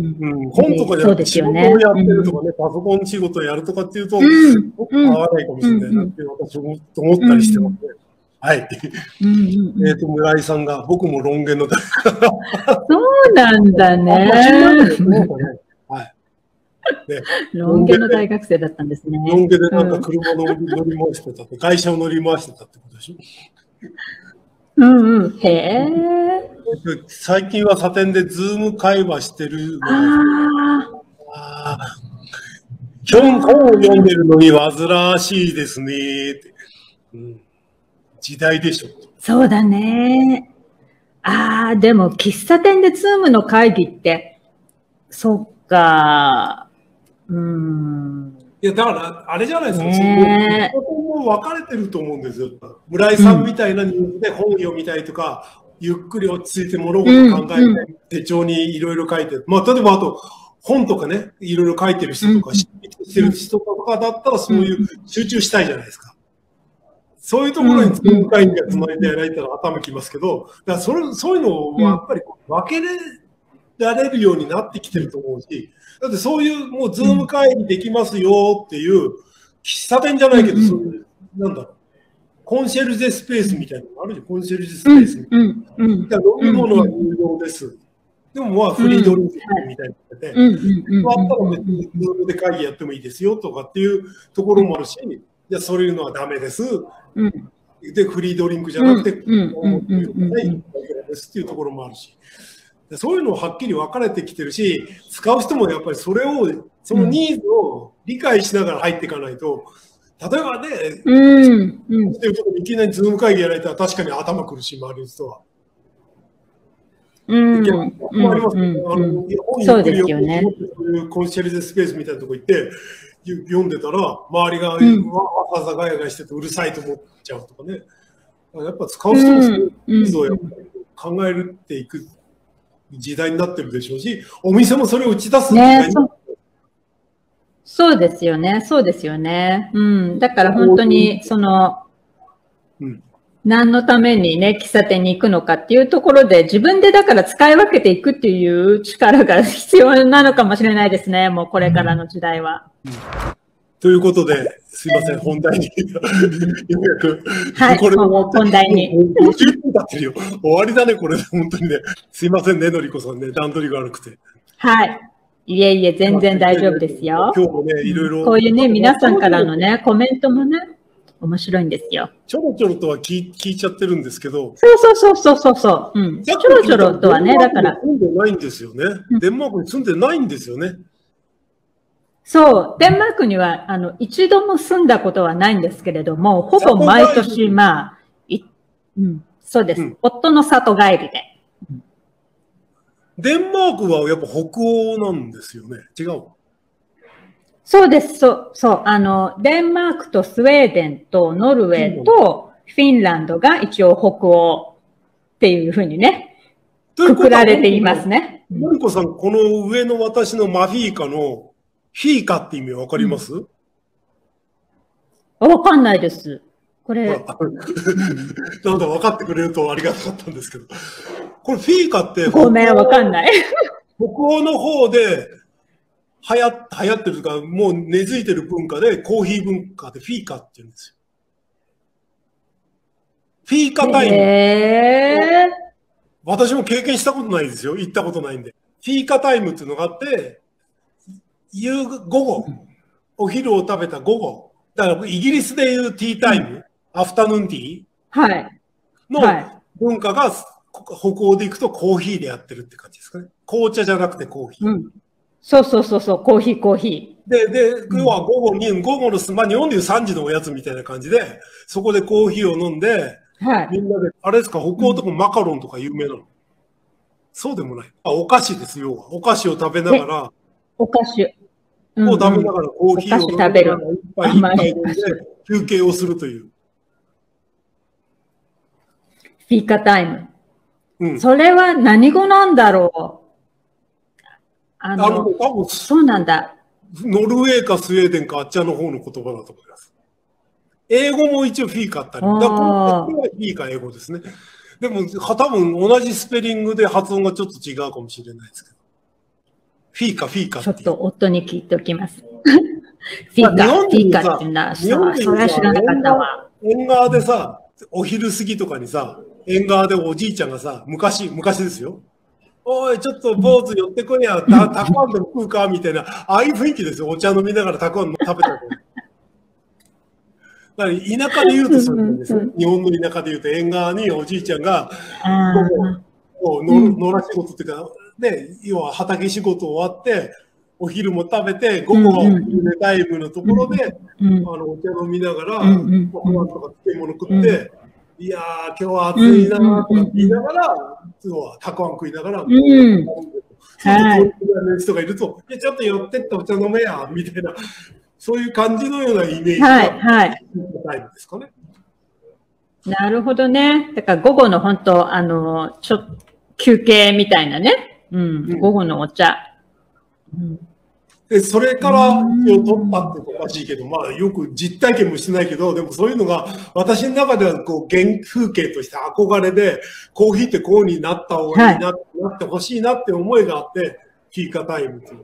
本とかじゃなくて仕事をやってるとかね、パソコン仕事をやるとかっていうと、合わないかもしれないなって私も思ったりしてますね。はい。えっと、村井さんが、僕も論言の大学そうなんだね。はい。論言の大学生だったんですね。 論言でなんか車の乗り回してたって、会社を乗り回してたってことでしょ。 うんうん。へえ。 最近はサテンでズーム会話してるのああ。本を読んでるのに煩わしいですねって、うん。時代でしょ。 そうだね。ああ、でも喫茶店でズームの会議って、そっか。うん。 いや、だから、あれじゃないですか。ね、そこも分かれてると思うんですよ。村井さんみたいなニュースで本読みたいとか、うん、ゆっくり落ち着いて物事を考えて、うんうん、手帳にいろいろ書いてる。まあ、例えばあと、本とかね、いろいろ書いてる人とか、執筆してる人とかだったら、そういう集中したいじゃないですか。そういうところにズーム会議がつまりでやられたら頭きますけど、だからそれそういうのはやっぱり分けられるようになってきてると思うし、だってそういうもうズーム会議できますよっていう喫茶店じゃないけど、そういう、なんだろう、コンシェルジェスペースみたいなのがあるじゃん、コンシェルジェスペースみたいな。飲み物は有料です。でもまあフリードリンクみたいになってて、あったら別にズームで会議やってもいいですよとかっていうところもあるし、いや、そういうのはダメです。で、フリードリンクじゃなくて、ですっていうところもあるし。そういうのはっきり分かれてきてるし、使う人もやっぱりそれを、そのニーズを理解しながら入っていかないと、例えばね、うんうん、いきなりズーム会議やられたら確かに頭くるし、周りの人は。 うん、そうですよね。 コンシェルジェスペースみたいなとこ行って、読んでたら、周りがわざわざガヤガヤしててうるさいと思っちゃうとかね。やっぱ使う人もそういうニーズをやっぱり考えるっていく時代になってるでしょうし、お店もそれを打ち出す時代になってる。ね、 そ, そうですよね。そうですよね。うん。だから本当に、その、うん、何のためにね、喫茶店に行くのかっていうところで、自分でだから使い分けていくっていう力が必要なのかもしれないですね。もうこれからの時代は。うんということで、すいません、本題に。ようやく。 はい、これ本題に。 ごじゅっぷん経ってるよ。終わりだね、これ。本当にね。すいませんね、のりこさんね。段取りが悪くて。 はい。いえいえ、全然大丈夫ですよ。 今日もね、いろいろ。 こういうね、皆さんからのね、コメントもね、面白いんですよ。 ちょろちょろとは聞聞いちゃってるんですけど。 そうそうそうそうそうそう。うん。ちょろちょろとはね、だから。 住んでないんですよね。デンマークに住んでないんですよね。 そう。デンマークには、あの、一度も住んだことはないんですけれども、ほぼ毎年、まあ、いうん、そうです。うん、夫の里帰りで。 デンマークはやっぱ北欧なんですよね。違う。 そうです。そう、そう。あの、デンマークとスウェーデンとノルウェーとフィンランドが一応北欧っていうふうにね、くくられていますね。 のりこさん、この上の私のマフィーカのフィーカって意味わかります？わ、 うん、かんないです。これ。 なんだ分かってくれるとありがたかったんですけど。これフィーカって。 ごめん、わかんない。 北欧の方で流行流行ってるとか、もう根付いてる文化で、コーヒー文化でフィーカって言うんですよ。フィーカタイム。 へー。 私も経験したことないですよ。行ったことないんで。フィーカタイムっていうのがあって、夕午後、お昼を食べた午後、だからイギリスでいうティータイム、うん、アフタヌーンティーの文化が北欧で行くとコーヒーでやってるって感じですかね。紅茶じゃなくてコーヒー。うん、 そうそうそうそう、コーヒーコーヒー。で、で、要は午後に、午後のスマによんじゅうさんじのおやつみたいな感じで、そこでコーヒーを飲んで、はい、みんなで、あれですか、北欧とかマカロンとか有名なの、うん、そうでもない。あ、お菓子ですよ。お菓子を食べながら、 お菓子。 を食べながらコーヒーを飲みながら一杯一杯飲んで休憩をするという。 フィーカタイム。うん、それは何語なんだろう。あの、あの多分そうなんだ。 ノルウェーかスウェーデンかあっちゃの方の言葉だと思います。英語も一応フィーカあったり。だからこれはフィーカ英語ですね。でも多分同じスペリングで発音がちょっと違うかもしれないですけど。フィーカ、フィーカちょっと夫に聞いておきます。フィーカ、フィーカっていうのは、それは知らなかったわ。 縁側でさ、お昼過ぎとかにさ、縁側でおじいちゃんがさ、昔、昔ですよ。おい、ちょっと坊主寄ってこいや、た、たくあんでも食うかみたいな、ああいう雰囲気ですよ。お茶飲みながらたくあん食べたら。だから田舎で言うとそうなんですよ。日本の田舎で言うと縁側におじいちゃんが、こう、野良仕事っていうか、で、要は畑仕事終わって、お昼も食べて、午後はお昼タイムのところで、うんうん、あの、お茶飲みながら、ご飯とか漬物食って、うん、いやー、今日は暑いなーとか言いながら、要はたくあん食いながら、うん、そうすると、人がいると、いや、ちょっと寄ってってお茶飲めや、みたいな、そういう感じのようなイメージが、 はい、はい。 タイムですかね。 なるほどね。だから午後の本当、あの、ちょっと休憩みたいなね。うん、うん、午後のお茶。 うん、でそれから一応取ったっておかしいけど、まあよく実体験もしてないけど、でもそういうのが私の中ではこう原風景として憧れで、コーヒーってこうになった方がいいな、はい、なってほしいなって思いがあって、フィーカタイムっていう。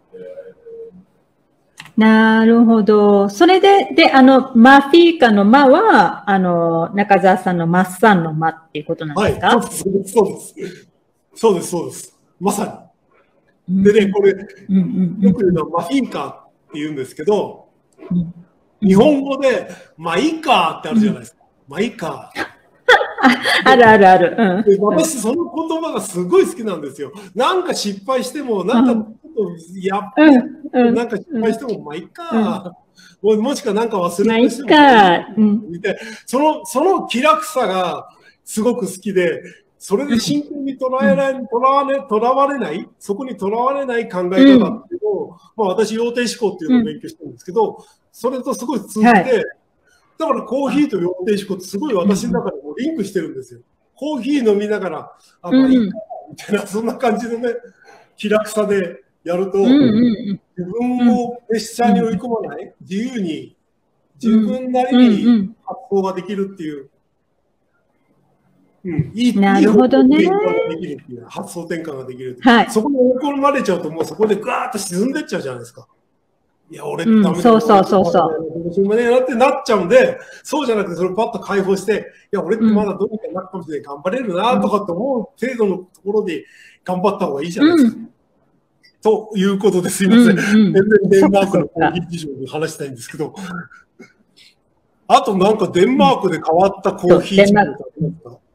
なるほど。それで、で、あの、マフィーカのマは、あの、中澤さんのマッサンのマっていうことなんですか？ はい、そうです、そうです。そうです、そうです。まさに。でね、これ、よく言うのはマフィーカって言うんですけど、日本語で、まあいいかってあるじゃないですか。まあいいか。 あるあるある。うん、 で私、その言葉がすごい好きなんですよ。なんか失敗しても、なんかちょっとやっぱり、うん、なんか失敗しても、まあいいか。うん、もしかなんか忘れてしても、 まあいいか。うん、 でその、その気楽さがすごく好きで、それで真剣に捉えられ、とらわれ、とらわれない、そこにとらわれない考え方っていうのを、まあ私、要定思考っていうのを勉強してるんですけど、それとすごい通じて、はい、だからコーヒーと要定思考ってすごい私の中でもリンクしてるんですよ。コーヒー飲みながら、あ、まあいいか、みたいな、そんな感じのね、気楽さでやると、自分をプレッシャーに追い込まない、自由に、自分なりに発想ができるっていう、うん、いい、 なるほどね。 いい発想転換ができる。はい。そこに追い込まれちゃうと、もうそこでガーッと沈んでっちゃうじゃないですか。 いや、俺ダメだ、 うん、そうそうそうそう。 どうしようもねえなってなっちゃうんで、そうじゃなくてそれをパッと解放して、いや、俺ってまだどうにかなるかもしれない、頑張れるなとかって思う程度のところで頑張った方がいいじゃないですか。うん、ということですいません。うんうん、全然デンマークのコーヒー事情に話したいんですけど。あとなんかデンマークで変わったコーヒー事情ってありますか？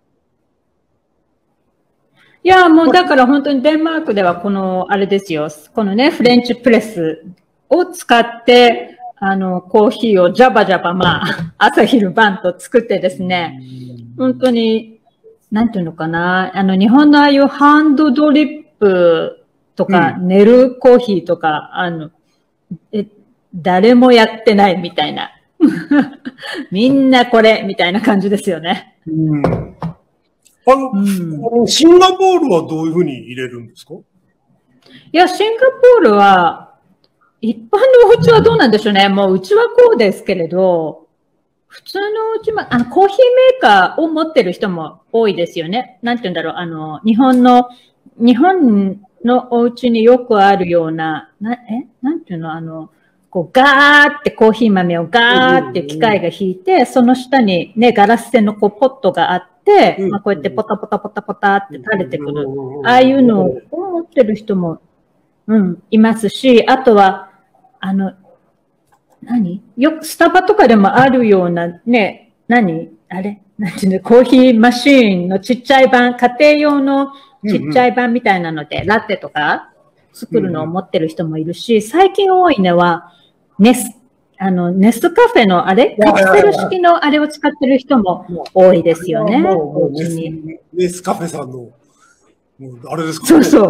いや、もうだから本当にデンマークではこの、あれですよ、このね、フレンチプレスを使って、あの、コーヒーをジャバジャバ、まあ、朝昼晩と作ってですね、本当に、なんていうのかな、あの、日本のああいうハンドドリップとか、うん、寝るコーヒーとか、あの、え、誰もやってないみたいな。みんなこれ、みたいな感じですよね。 うんあの、うん、シンガポールはどういうふうに入れるんですか？いや、シンガポールは、一般のお家はどうなんでしょうね。もううちはこうですけれど、普通のうちも、あの、コーヒーメーカーを持ってる人も多いですよね。なんて言うんだろう、あの、日本の、日本のお家によくあるような、な、えなんていうの、あの、こう、ガーってコーヒー豆をガーって機械が引いて、その下にね、ガラス製のこうポットがあって、まあ、こうやってポタポタポタポタって垂れてくる。ああいうのを持ってる人も、うん、いますし、あとは、あの、何よくスタバとかでもあるようなね、何あれなんていうの、コーヒーマシーンのちっちゃい版、家庭用のちっちゃい版みたいなので、ラテとか作るのを持ってる人もいるし、最近多いのは、ネス、あの、ネスカフェのあれカプセル式のあれを使ってる人も多いですよね。お家に。 ネスカフェさんの、もうあれですか、 そうそう。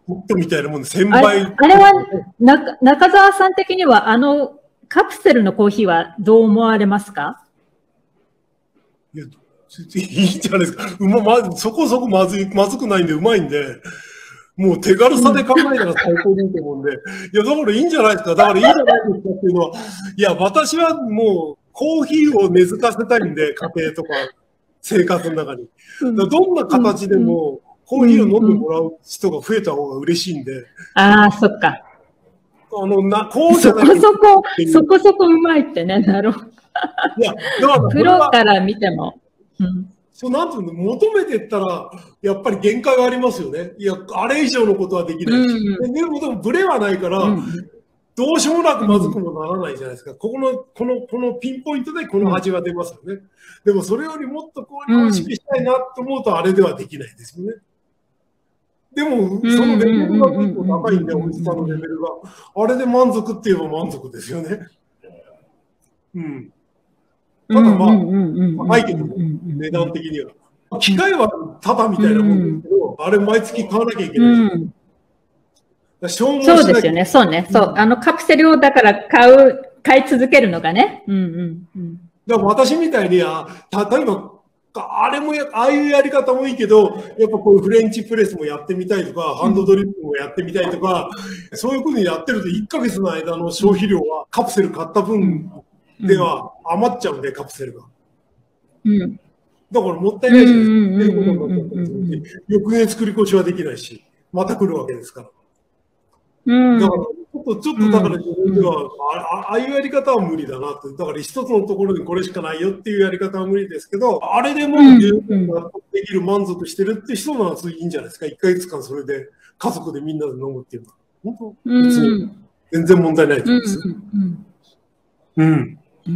ポットみたいなもんでせんばい。 あれは、な、中澤さん的には、あの、カプセルのコーヒーはどう思われますか？ いや、いいじゃないですか。うま、ま、そこそこまずい、まずくないんで、うまいんで。もう手軽さで考えたら最高でいいと思うんで。いや、だからいいんじゃないですか。だからいいんじゃないですかっていうのは。いや、私はもうコーヒーを根付かせたいんで、家庭とか生活の中に。だどんな形でもコーヒーを飲んでもらう人が増えた方が嬉しいんで。 ああ、そっか。 あの、な、こうじゃないそこそこ、そこそこうまいってね、なるほど。いや、だからプロから見ても。 うんそうなんていうの求めてったら、やっぱり限界がありますよね。いや、あれ以上のことはできないし。うん、でも、でもブレはないから、うん、どうしようもなくまずくもならないじゃないですか。ここの、この、このピンポイントでこの味は出ますよね。でも、それよりもっとこういう意識したいなと思うと、あれではできないですよね。でも、そのレベルが結構高いんで、美味しさのレベルが。あれで満足って言えば満足ですよね。うん。ただまあ、高いけど、値段的には。機械はタダみたいなもんですけど、あれ毎月買わなきゃいけない。 そうですよね、そうね。そう。あのカプセルをだから買う、買い続けるのがね。うんうんうん。 だから私みたいに、例えば、あれもや、ああいうやり方もいいけど、やっぱこういうフレンチプレスもやってみたいとか、ハンドドリップもやってみたいとか、そういうふうにやってるといっかげつの間の消費量はカプセル買った分では余っちゃうんで、カプセルが。 うん。 だからもったいないじゃないですか。翌年作り越しはできないし、また来るわけですから。 うん、 だからちょっと、ちょっとだから自分では、ああいうやり方は無理だなって。だから一つのところにこれしかないよっていうやり方は無理ですけど、あれでもう十分納得できる、満足してるって人ならいいんじゃないですか。いっかげつかんそれで家族でみんなで飲むっていうのは。本当別に全然問題ないと思うんですよ。うん。うん。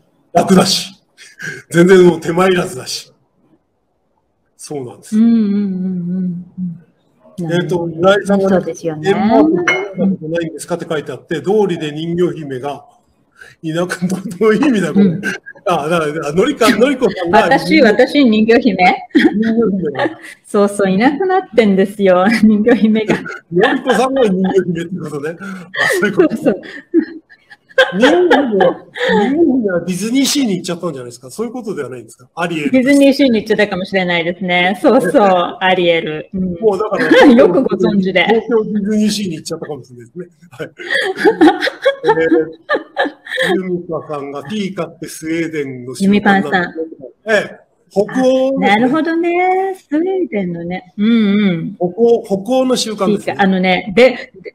楽だし。全然もう手間いらずだし。そうなんです。 うんうんうんうんえっと、村井さんが、 ね、デンマークに行ったことないんですかって書いてあって、道理で人魚姫がいなく、どういう意味だこれ。うん、あ、だから、のりか、のりこさんが。 私、私、人魚姫人魚姫そうそう、いなくなってんですよ、人魚姫が。 のりこさんが人魚姫ってことね。あ、そういうこと。そうそう日本ではディズニーシーに行っちゃったんじゃないですか。そういうことではないんですか。アリエル。 ディズニーシーに行っちゃったかもしれないですね。そうそう、アリエル。うん、 もうだから、 よくご存知で。 東京ディズニーシーに行っちゃったかもしれないですね。はい。えー、ユミパさんがティーカってスウェーデンのユミパンさん。 ええ、北欧、 ね。なるほどね。スウェーデンのね。うんうん。 北欧、北欧の習慣ですね。 あのね、で、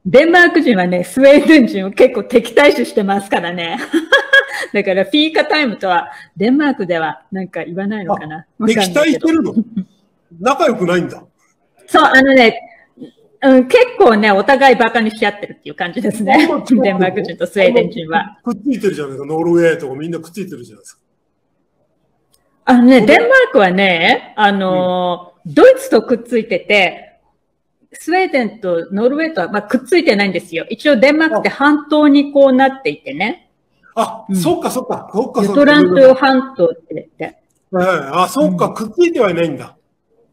デンマーク人はね、スウェーデン人を結構敵対視してますからね。だから、フィーカタイムとは、デンマークではなんか言わないのかな。 敵対してるの？仲良くないんだ。 そう、あのね、うん、結構ね、お互いバカにし合ってるっていう感じですね。デンマーク人とスウェーデン人は。 くっついてるじゃないですか。ノルウェーとかみんなくっついてるじゃないですか。 あのね、デンマークはね、あの、うん、ドイツとくっついてて、スウェーデンとノルウェーとは、まあ、くっついてないんですよ。一応デンマークって半島にこうなっていてね。 あ、うん、そっかそっか。そっかそっか。 ユトラント半島って言って。 はい、あ、そっか、くっついてはいないんだ。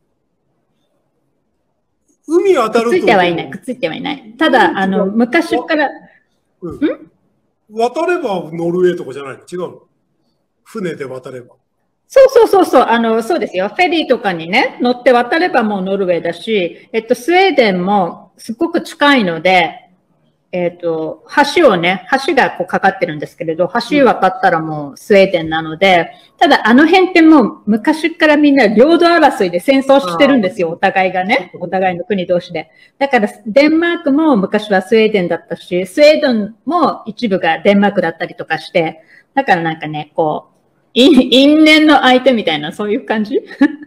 海渡ると。 くっついてはいない、くっついてはいない。ただ、あの、昔から、 うん、ん渡ればノルウェーとかじゃないの？違うの？船で渡れば。 そうそうそうそう、あの、そうですよ。フェリーとかにね、乗って渡ればもうノルウェーだし、えっと、スウェーデンもすごく近いので、えっと、橋をね、橋がこうかかってるんですけれど、橋渡ったらもうスウェーデンなので、ただあの辺ってもう昔からみんな領土争いで戦争してるんですよ、お互いがね、お互いの国同士で。だからデンマークも昔はスウェーデンだったし、スウェーデンも一部がデンマークだったりとかして、だからなんかね、こう、因縁の相手みたいな、そういう感じ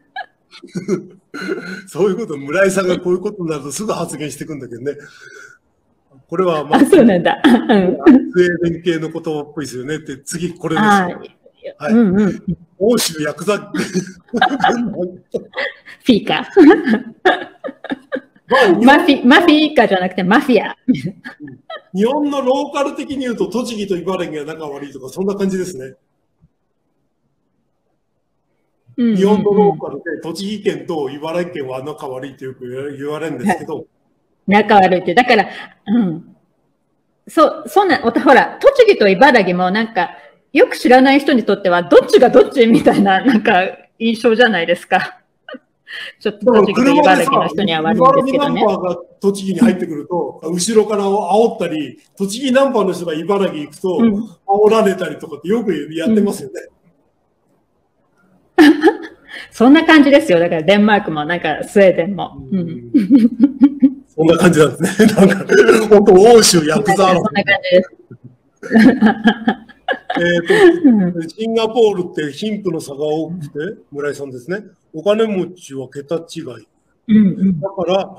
そういうこと、村井さんがこういうことになるとすぐ発言してくんだけどね。これはまあ、あそうなんだ。 スウェーデン系の言葉っぽいですよねって、次これですよ。はい。うんうん、欧州ヤクザ。フィーカ。マフィ、マフィーカじゃなくてマフィア。 日本のローカル的に言うと、栃木と茨城が仲悪いとか、そんな感じですね。日本のローカルで、栃木県と茨城県は仲悪いってよく言われるんですけど。 仲悪いって。だから、うん。そう、そんな、ほら、栃木と茨城もなんか、よく知らない人にとっては、どっちがどっちみたいな、なんか、印象じゃないですか。ちょっと栃木と茨城の人には悪いんですけどね。 茨城ナンバーが栃木に入ってくると、後ろから煽ったり、栃木ナンバーの人が茨城行くと、煽られたりとかってよくやってますよね。 うん、そんな感じですよ。だからデンマークも、なんかスウェーデンも。うん、 そんな感じなんですね。なんか、本当欧州ヤクザの。 そんな感じです。 えっと、シンガポールって貧富の差が多くて、村井さんですね。お金持ちは桁違い。 うんうん、 だから、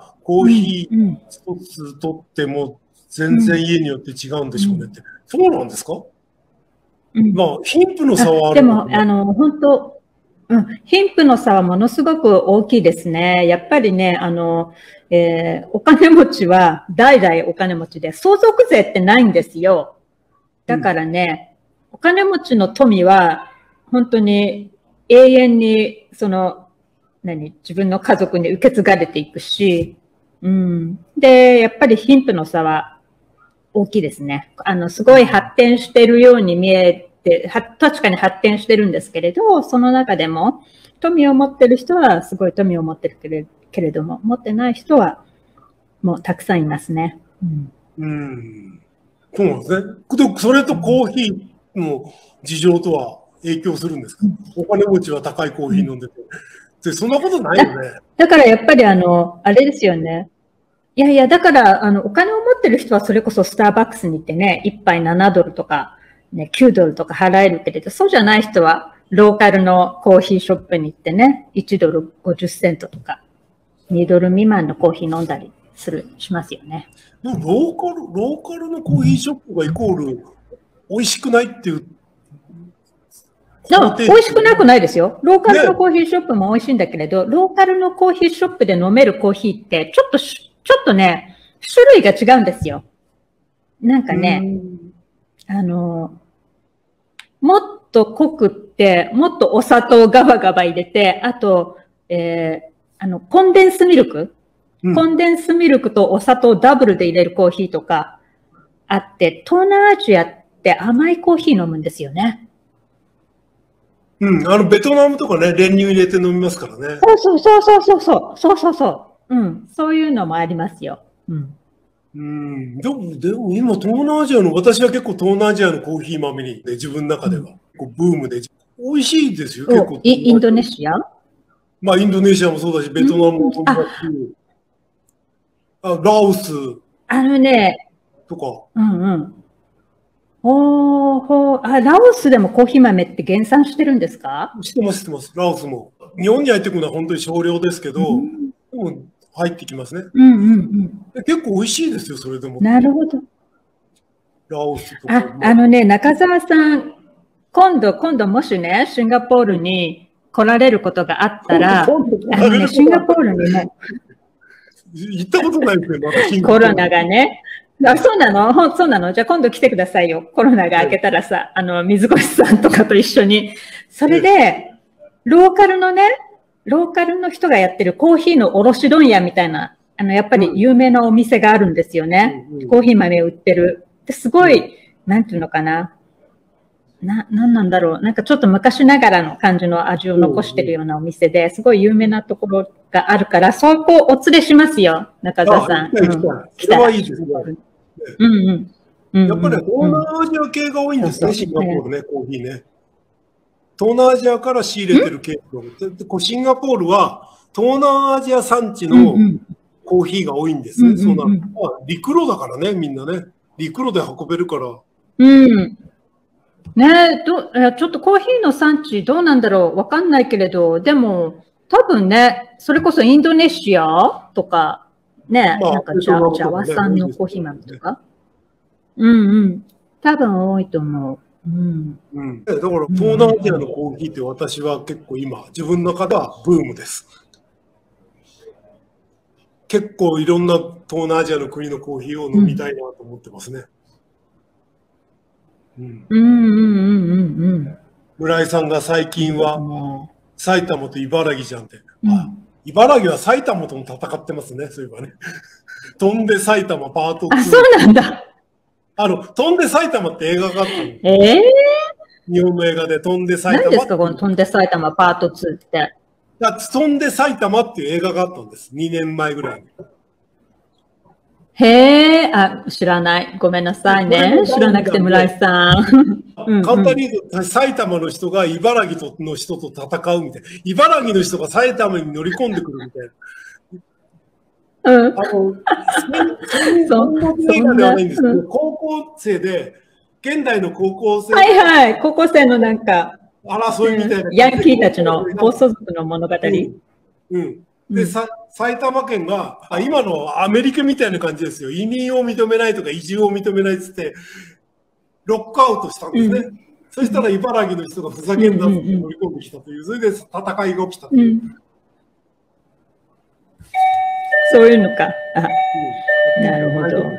コーヒー一つ取っても全然家によって違うんでしょうねって。うん、そうなんですか？うん、まあ、貧富の差はある、 ね。でも、あの、本当、うん、貧富の差はものすごく大きいですね。やっぱりね、あの、えー、お金持ちは代々お金持ちで、相続税ってないんですよ。だからね、うん、お金持ちの富は、本当に永遠に、その、何、自分の家族に受け継がれていくし、うん。で、やっぱり貧富の差は大きいですね。あの、すごい発展してるように見えて、は、確かに発展してるんですけれど、その中でも、富を持ってる人はすごい富を持ってるけれけれども、持ってない人はもうたくさんいますね。 うん。うんそうなんですね。それとコーヒーの事情とは影響するんですか？お金持ちは高いコーヒー飲んでて。でそんなことないよね。 だからやっぱりあの、あれですよね。いやいや、だから、あの、お金を持ってる人はそれこそスターバックスに行ってね、一杯ななドルとか、ね、きゅうドルとか払えるけれど、そうじゃない人は、ローカルのコーヒーショップに行ってね、いちドルごじゅっセントとか、にドル未満のコーヒー飲んだりする、しますよね。 でもローカル、ローカルのコーヒーショップがイコール、美味しくないっていう。 でも、美味しくなくないですよ。ローカルのコーヒーショップも美味しいんだけれど、ね、ローカルのコーヒーショップで飲めるコーヒーって、ちょっと、ちょっとね、種類が違うんですよ。なんかね、あの、もっと濃くって、もっとお砂糖ガバガバ入れて、あと、えー、あの、コンデンスミルク、うん、コンデンスミルクとお砂糖ダブルで入れるコーヒーとかあって、東南アジアって甘いコーヒー飲むんですよね。 うん、あの、ベトナムとかね、練乳入れて飲みますからね。 そうそうそうそうそう、そうそうそう。うん、そういうのもありますよ。うん。 うん、でも、でも今、東南アジアの、私は結構東南アジアのコーヒー豆に、ね、自分の中では、こうブームで、美味しいですよ、結構。 インドネシアまあ、インドネシアもそうだし、ベトナムもそうだし、あラオス、 あのね、 とか。 うんうん。おーほー、あ、ラオスでもコーヒー豆って減産してるんですか？ してます、してます。ラオスも。日本に入ってくるのは本当に少量ですけど、うん、でも入ってきますね。 うんうんうん。 結構美味しいですよ、それでも。 なるほど。 ラオスとか。 あ、あのね、中澤さん、今度、今度もしね、シンガポールに来られることがあったら、あのね、シンガポールにね、 行ったことないですよ、私。 コロナがね。あ、そうなのそうなのじゃあ今度来てくださいよ。コロナが明けたらさ、あの、水越さんとかと一緒に。それで、ローカルのね、ローカルの人がやってるコーヒーの卸問屋みたいな、あの、やっぱり有名なお店があるんですよね。うんうん、コーヒー豆を売ってる。ですごい、なんていうのかな。な、なんなんだろう。なんかちょっと昔ながらの感じの味を残してるようなお店で、すごい有名なところがあるから、そこをお連れしますよ、中澤さん。 来たら。それはいいですね。 うんうん。 やっぱり東南アジア系が多いんですね、シンガポールね、コーヒーね。東南アジアから仕入れてる系統。シンガポールは東南アジア産地のコーヒーが多いんですね。そうなの。陸路だからね、みんなね。陸路で運べるから。 うん。ねえ、ど、ちょっとコーヒーの産地どうなんだろうわかんないけれど、でも多分ね、それこそインドネシアとか、ね、まあ、なんかジャ、ジャワ産のコーヒー豆とか。うんうん。多分多いと思う。うん。 うん、だから東南アジアのコーヒーって私は結構今、自分の中ではブームです。結構いろんな東南アジアの国のコーヒーを飲みたいなと思ってますね。 うん、うんうんうんうん。 村井さんが最近は埼玉と茨城じゃんって。うん、あ、茨城は埼玉とも戦ってますね、そういえばね。飛んで埼玉パートツー。 あ、そうなんだ。 あの、飛んで埼玉って映画があったの。 ええー、 日本の映画で飛んで埼玉。 何ですか、この飛んで埼玉パートツーって。 飛んで埼玉っていう映画があったんです。にねんまえぐらいに。 へえ、あ、知らない。ごめんなさいね。知らなくて村井さん。 簡単に言うと、埼玉の人が茨城の人と戦うみたいな。茨城の人が埼玉に乗り込んでくるみたいな。 うん。 あの、そんな映画ではないんですけど、高校生で、現代の高校生。 はいはい。高校生のなんか、 争いみたいな、うん。 ヤンキーたちの暴走族の物語。うん。 うんで、うん、さ埼玉県があ、今のアメリカみたいな感じですよ。移民を認めないとか移住を認めないっつって、ロックアウトしたんですね。うん、そしたら茨城の人がふざけんなって乗り込んできたという、それで戦いが起きたという。うん、 そういうのか。あ、うん、なるほど。はい、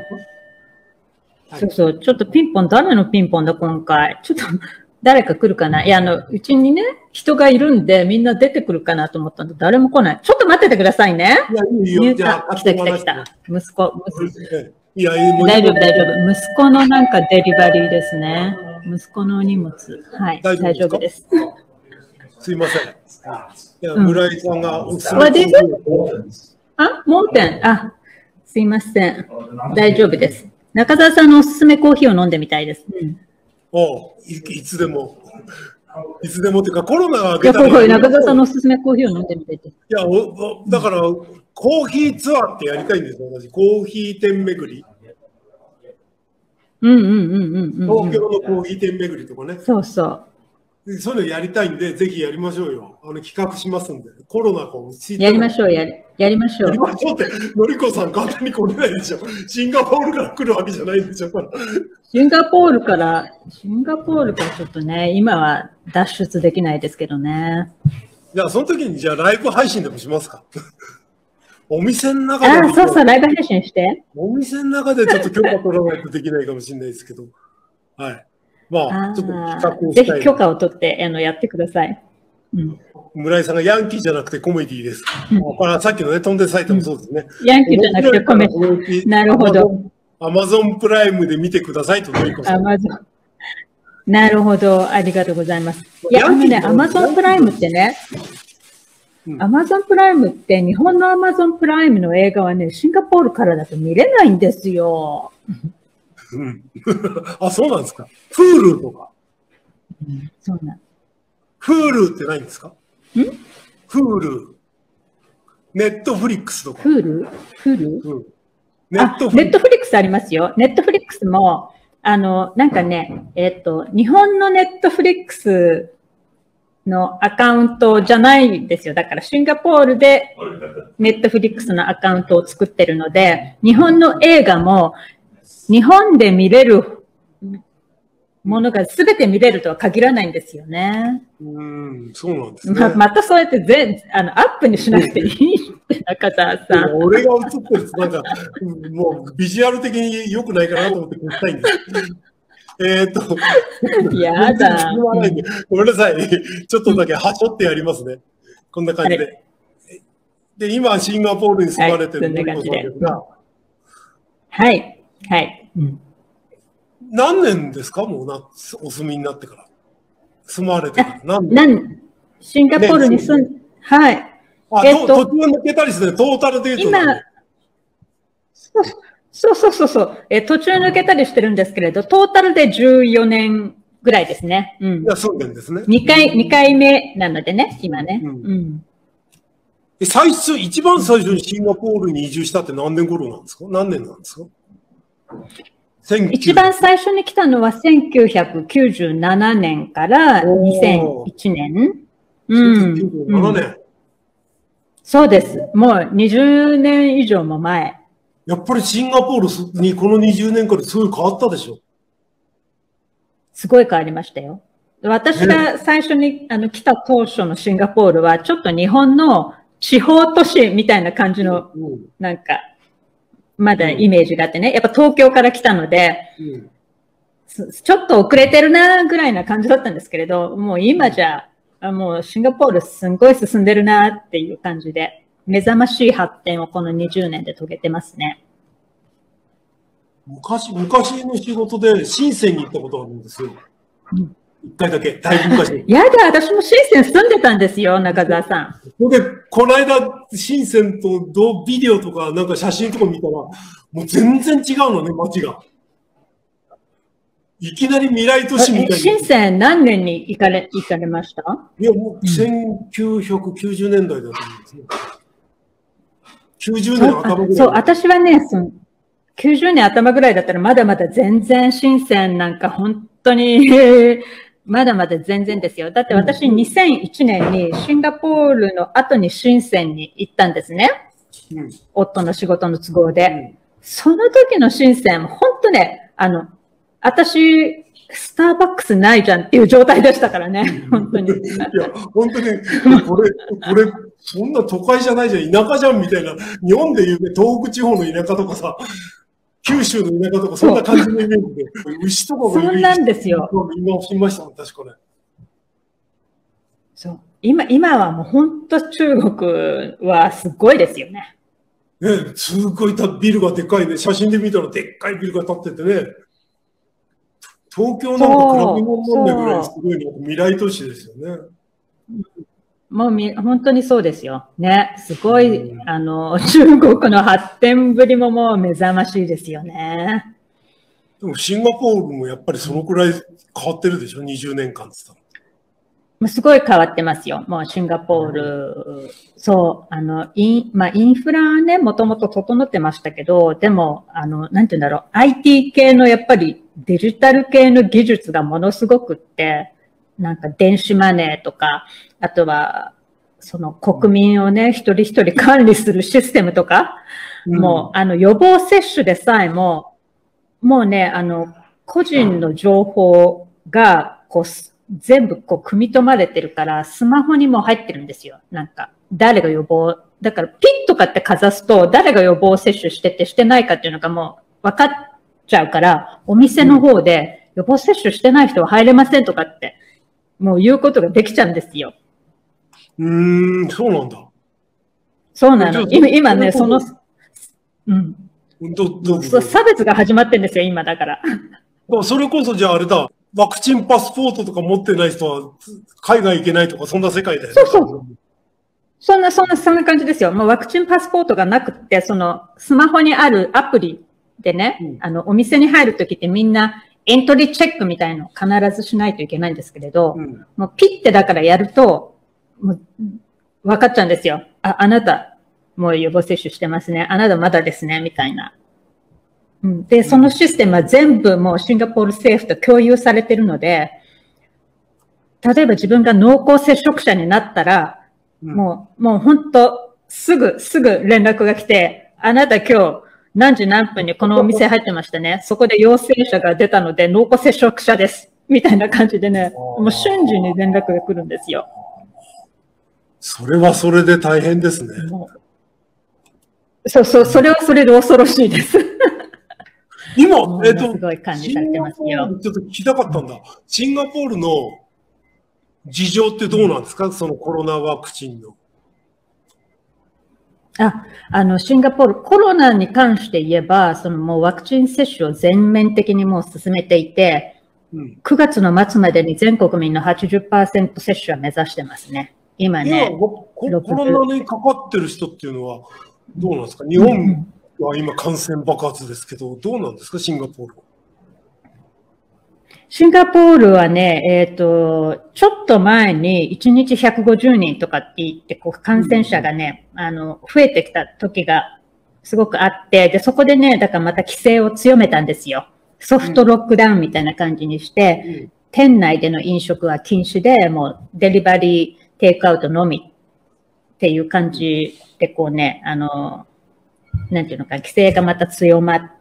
そうそう。ちょっとピンポン、誰のピンポンだ、今回。ちょっと、誰か来るかな。いや、あの、うちにね、人がいるんで、みんな出てくるかなと思ったんで、誰も来ない。ちょっと待っててくださいね。 いや、いいよ。じゃあ、 来た来た来た。息子、息子。 いや、 大丈夫、大丈夫。息子のなんかデリバリーですね。息子の荷物。はい、大丈夫です。 すいません。いや、村井さんがおすすめ。 あ、盲点。あ、すいません。大丈夫です。中澤さんのおすすめコーヒーを飲んでみたいです。うんおい、いつでも。いつでもっていうか、コロナが明けたら。 いや、これ、中澤さんのおすすめコーヒーを飲んでみたいです。 いや、おだから、コーヒーツアーってやりたいんですよ、私。コーヒー店巡り。 うんうんうんうんうん。 東京のコーヒー店巡りとかね。 そうそう。 そういうのやりたいんで、ぜひやりましょうよ。あの企画しますんで。コロナが落ち着いて。 やりましょう、やり、やりましょう。やりましょうって、のりこさん簡単に来れないでしょ。シンガポールから来るわけじゃないんでしょ。 シンガポールから、シンガポールからちょっとね、今は脱出できないですけどね。 じゃあ、その時にじゃあライブ配信でもしますか。お店の中で。 ああ、そうそう、ライブ配信して。 お店の中でちょっと許可取らないとできないかもしれないですけど。はい。まあ、ちょっと企画をしたい。 ぜひ許可を取って、あの、やってください。うん、 村井さんがヤンキーじゃなくてコメディです。うん、これさっきのね、飛んで埼玉もそうですね。 ヤンキーじゃなくてコメディ。なるほど。 アマゾンプライムで見てくださいとのりこさん。 アマゾン。なるほど。ありがとうございます。いや、あのね、アマゾンプライムってね、アマゾンプライムって、日本のアマゾンプライムの映画はね、シンガポールからだと見れないんですよ。 うん、あ、そうなんですか。Hulu とか。 うん、そうなん。 Hulu ってないんですか？ ん Hulu。Netflix とか。 Hulu？Hulu？ うん。 ネットフリックスありますよ。ネットフリックスも、あの、なんかね、えっと、日本のネットフリックスのアカウントじゃないんですよ。だからシンガポールでネットフリックスのアカウントを作ってるので、日本の映画も日本で見れるものが全て見れるとは限らないんですよね。 うん、そうなんですね。 ま、またそうやって全、あの、アップにしなくていいって、中澤さん。 俺が映ってるとなんか、もうビジュアル的に良くないかなと思って聞きたいんです。えっと、 やだ。 ごめんなさい。ちょっとだけはしょってやりますね。こんな感じで。で、今、シンガポールに住まれてる森本さんですが。 はい。はい。うん、 何年ですかもうな、お住みになってから。住まれてから。何年シンガポールに住ん、ね、はい。 あ、えっと、途中抜けたりして、トータルで言うと。 今、そうそうそうそう。え、途中抜けたりしてるんですけれど、トータルでじゅうよねんぐらいですね。うん。いや、そうなんですね。 にかい、二回目なのでね、今ね。うん。うん、 最初、一番最初にシンガポールに移住したって何年頃なんですか？何年なんですか？ 一番最初に来たのはせんきゅうひゃくきゅうじゅうななねんからにせんいちねん。うん。せんきゅうひゃくきゅうじゅうななねん、うん。そうです。もうにじゅうねん以上も前。 やっぱりシンガポールにこのにじゅうねんかですごい変わったでしょ？ すごい変わりましたよ。私が最初にあの来た当初のシンガポールはちょっと日本の地方都市みたいな感じの、なんか、まだイメージがあってね。やっぱ東京から来たので、ちょっと遅れてるなぐらいな感じだったんですけれど、もう今じゃ、もうシンガポールすんごい進んでるなっていう感じで、目覚ましい発展をこのにじゅうねんで遂げてますね。 昔、昔の仕事で深センに行ったことあるんですよ。一、うん、回だけ、だいぶ昔。 やだ、私も深セン住んでたんですよ、中澤さん。で、この間、深センとどうビデオとか、なんか写真とか見たら、もう全然違うのね、街が。いきなり未来都市みたいな。 深セン何年に行かれ、行かれました？ いや、もうせんきゅうひゃくきゅうじゅうねんだいだと思うんですね。きゅうじゅうねん頭ぐらい。 そう、私はね、その、きゅうじゅうねん頭ぐらいだったらまだまだ全然深センなんか本当にまだまだ全然ですよ。だって私にせんいちねんにシンガポールの後に深センに行ったんですね。うん、夫の仕事の都合で。うん、その時の深セン、本当ね、あの、私、スターバックスないじゃんっていう状態でしたからね。本当に。いや、本当に、これ、これ、そんな都会じゃないじゃん、田舎じゃんみたいな。日本でいうね、東北地方の田舎とかさ、九州の田舎とか、そんな感じのイメージで、牛とかもいる。そんなんですよ。 今、聞きました、確かね。 そう。今、今はもう本当中国はすごいですよね。 ね、すごいビルがでかいね。写真で見たらでっかいビルが建っててね。東京なんか比べ物なんぐらいすごいの未来都市ですよね。 もうみ、本当にそうですよ。ね。すごい、うん、あの、中国の発展ぶりももう目覚ましいですよね。 でもシンガポールもやっぱりそのくらい変わってるでしょ ?にじゅう 年間って言ったら。すごい変わってますよ。もうシンガポール。うん、そう、あの、イン、まあ、インフラはね、もともと整ってましたけど、でも、あの、なんて言うんだろう。アイティー 系のやっぱりデジタル系の技術がものすごくって、なんか電子マネーとか、あとは、その国民をね、一人一人管理するシステムとか、うん、もう、あの、予防接種でさえも、もうね、あの、個人の情報が、こう、全部こう、組み止まれてるから、スマホにも入ってるんですよ。なんか、誰が予防、だから、ピッとかってかざすと、誰が予防接種しててしてないかっていうのがもう分かっちゃうから、お店の方で、予防接種してない人は入れませんとかって、もう言うことができちゃうんですよ。 うーん、そうなんだ。 そうなの。今、今ね、その、うん。どどそう差別が始まってんですよ、今だから。 それこそじゃああれだ、ワクチンパスポートとか持ってない人は海外行けないとか、そんな世界だよね。 そうそう。そんな、そんな、そんな感じですよ。もうワクチンパスポートがなくって、その、スマホにあるアプリでね、うん、あの、お店に入るときってみんな、エントリーチェックみたいのを必ずしないといけないんですけれど、うん、もうピッてだからやると、もう分かっちゃうんですよ。あ、あなた、もう予防接種してますね。あなたまだですね、みたいな。 うん、で、そのシステムは全部もうシンガポール政府と共有されているので、例えば自分が濃厚接触者になったら、うん、もう、もう本当、すぐ、すぐ連絡が来て、あなた今日何時何分にこのお店入ってましたね。そこで陽性者が出たので濃厚接触者です。みたいな感じでね、もう瞬時に連絡が来るんですよ。 それはそれで大変ですね。 そうそう、それはそれで恐ろしいです。 今、えっと、 すごい感じされてますよ。 ちょっと聞きたかったんだ。シンガポールの事情ってどうなんですか、そのコロナワクチンの。 あ、あの、シンガポール、コロナに関して言えば、そのもうワクチン接種を全面的にもう進めていて、うん、くがつの末までに全国民の はちじゅっパーセント 接種は目指してますね。今ね。 今コロナにかかってる人っていうのはどうなんですか、日本は今感染爆発ですけど、どうなんですか、シンガポールは。 シンガポールはね、えっと、ちょっと前にいちにちひゃくごじゅうにんとかって言って、こう感染者がね、うん、あの、増えてきた時がすごくあって、で、そこでね、だからまた規制を強めたんですよ。ソフトロックダウンみたいな感じにして、うん、店内での飲食は禁止で、もうデリバリー、テイクアウトのみっていう感じで、こうね、あの、なんていうのか、規制がまた強まって、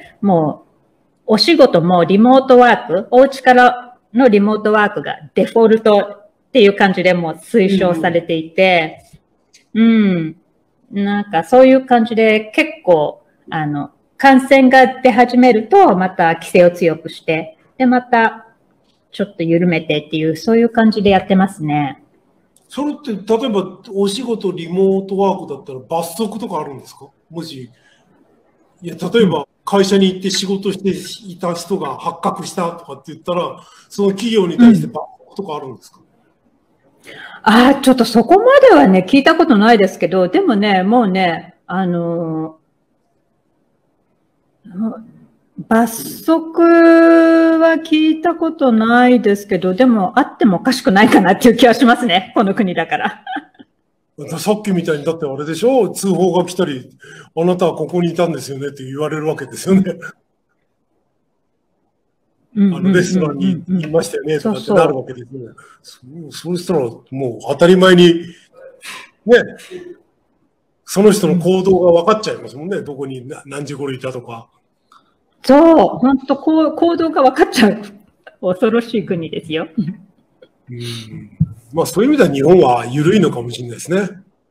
もう、お仕事もリモートワーク、お家からのリモートワークがデフォルトっていう感じでもう推奨されていて、うん、うん、なんかそういう感じで結構、あの、感染が出始めると、また規制を強くして、で、またちょっと緩めてっていう、そういう感じでやってますね。 それって、例えばお仕事リモートワークだったら罰則とかあるんですか？もし、いや、例えば、会社に行って仕事していた人が発覚したとかって言ったら、その企業に対して罰則とかあるんですか？ うん、ああ、ちょっとそこまではね、聞いたことないですけど、でもね、もうね、あのー、罰則は聞いたことないですけど、でもあってもおかしくないかなっていう気はしますね、この国だから。 さっきみたいに、だってあれでしょ、通報が来たり、あなたはここにいたんですよねって言われるわけですよね。あのレストランにいましたよねとかってなるわけですよね。そうそうしたら、もう当たり前に、ね、その人の行動が分かっちゃいますもんね、どこに何時頃いたとか。 そう、本当こう行動が分かっちゃう。恐ろしい国ですよ。 うんまあ、そういう意味では日本は緩いのかもしれないですね。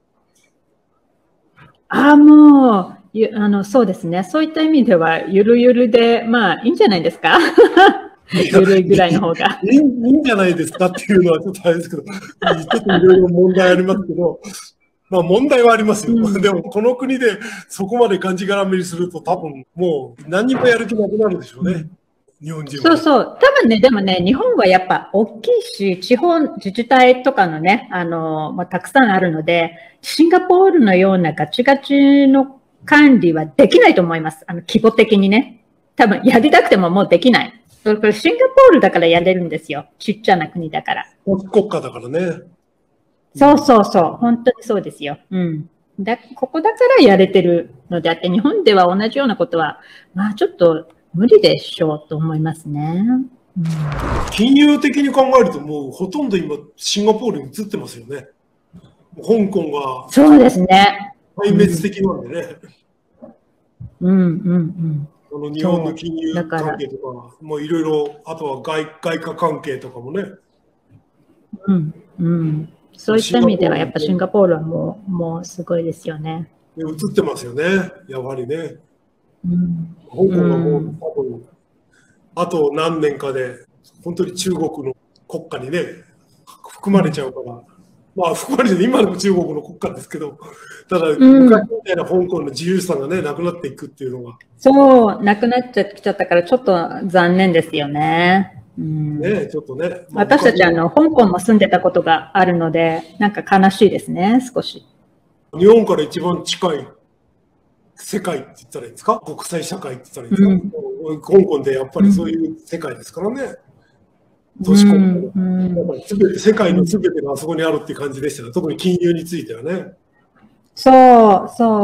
ああ、もう、あの、そうですね。そういった意味では、ゆるゆるで、まあ、いいんじゃないですか。ゆるいぐらいの方がいい。いいんじゃないですかっていうのはちょっとあれですけど、ちょっといろいろ問題ありますけど、まあ問題はありますよ。うん、でも、この国でそこまでがんじがらめにすると多分、もう何もやる気なくなるでしょうね。うん日本人は。 そうそう。多分ね、でもね、日本はやっぱ大きいし、地方自治体とかのね、あの、まあ、たくさんあるので、シンガポールのようなガチガチの管理はできないと思います。あの、規模的にね。多分やりたくてももうできない。それからシンガポールだからやれるんですよ。ちっちゃな国だから。 国家だからね。 そうそうそう。本当にそうですよ。うん。だ、ここだからやれてるのであって、日本では同じようなことは、まあちょっと、無理でしょうと思いますね、 うん。金融的に考えるともうほとんど今シンガポールに移ってますよね。香港がそうですね。 壊滅的なんでね。 うんうんうんこの日本の金融関係とか、もういろいろ、あとは外外貨関係とかもね。 うんうん。そういった意味ではやっぱシンガポールはもうもうすごいですよね。 移ってますよね。やはりね。 うん、 香港がもう多分、あと何年かで本当に中国の国家にね含まれちゃうから、まあ含まれて今の中国の国家ですけど、ただ昔みたいな香港の自由さがねなくなっていくっていうのが、 そうなくなっちゃってきちゃったからちょっと残念ですよね。うん、 ねちょっとね。 まあ、私たちあの香港も住んでたことがあるのでなんか悲しいですね少し。 日本から一番近い世界って言ったらいいんですか、国際社会って言ったらいいんですか、うん、香港でやっぱりそういう世界ですからね、都市国家、うん、やっぱり全て世界のすべてがあそこにあるっていう感じでしたね、特に金融についてはね。 そうそ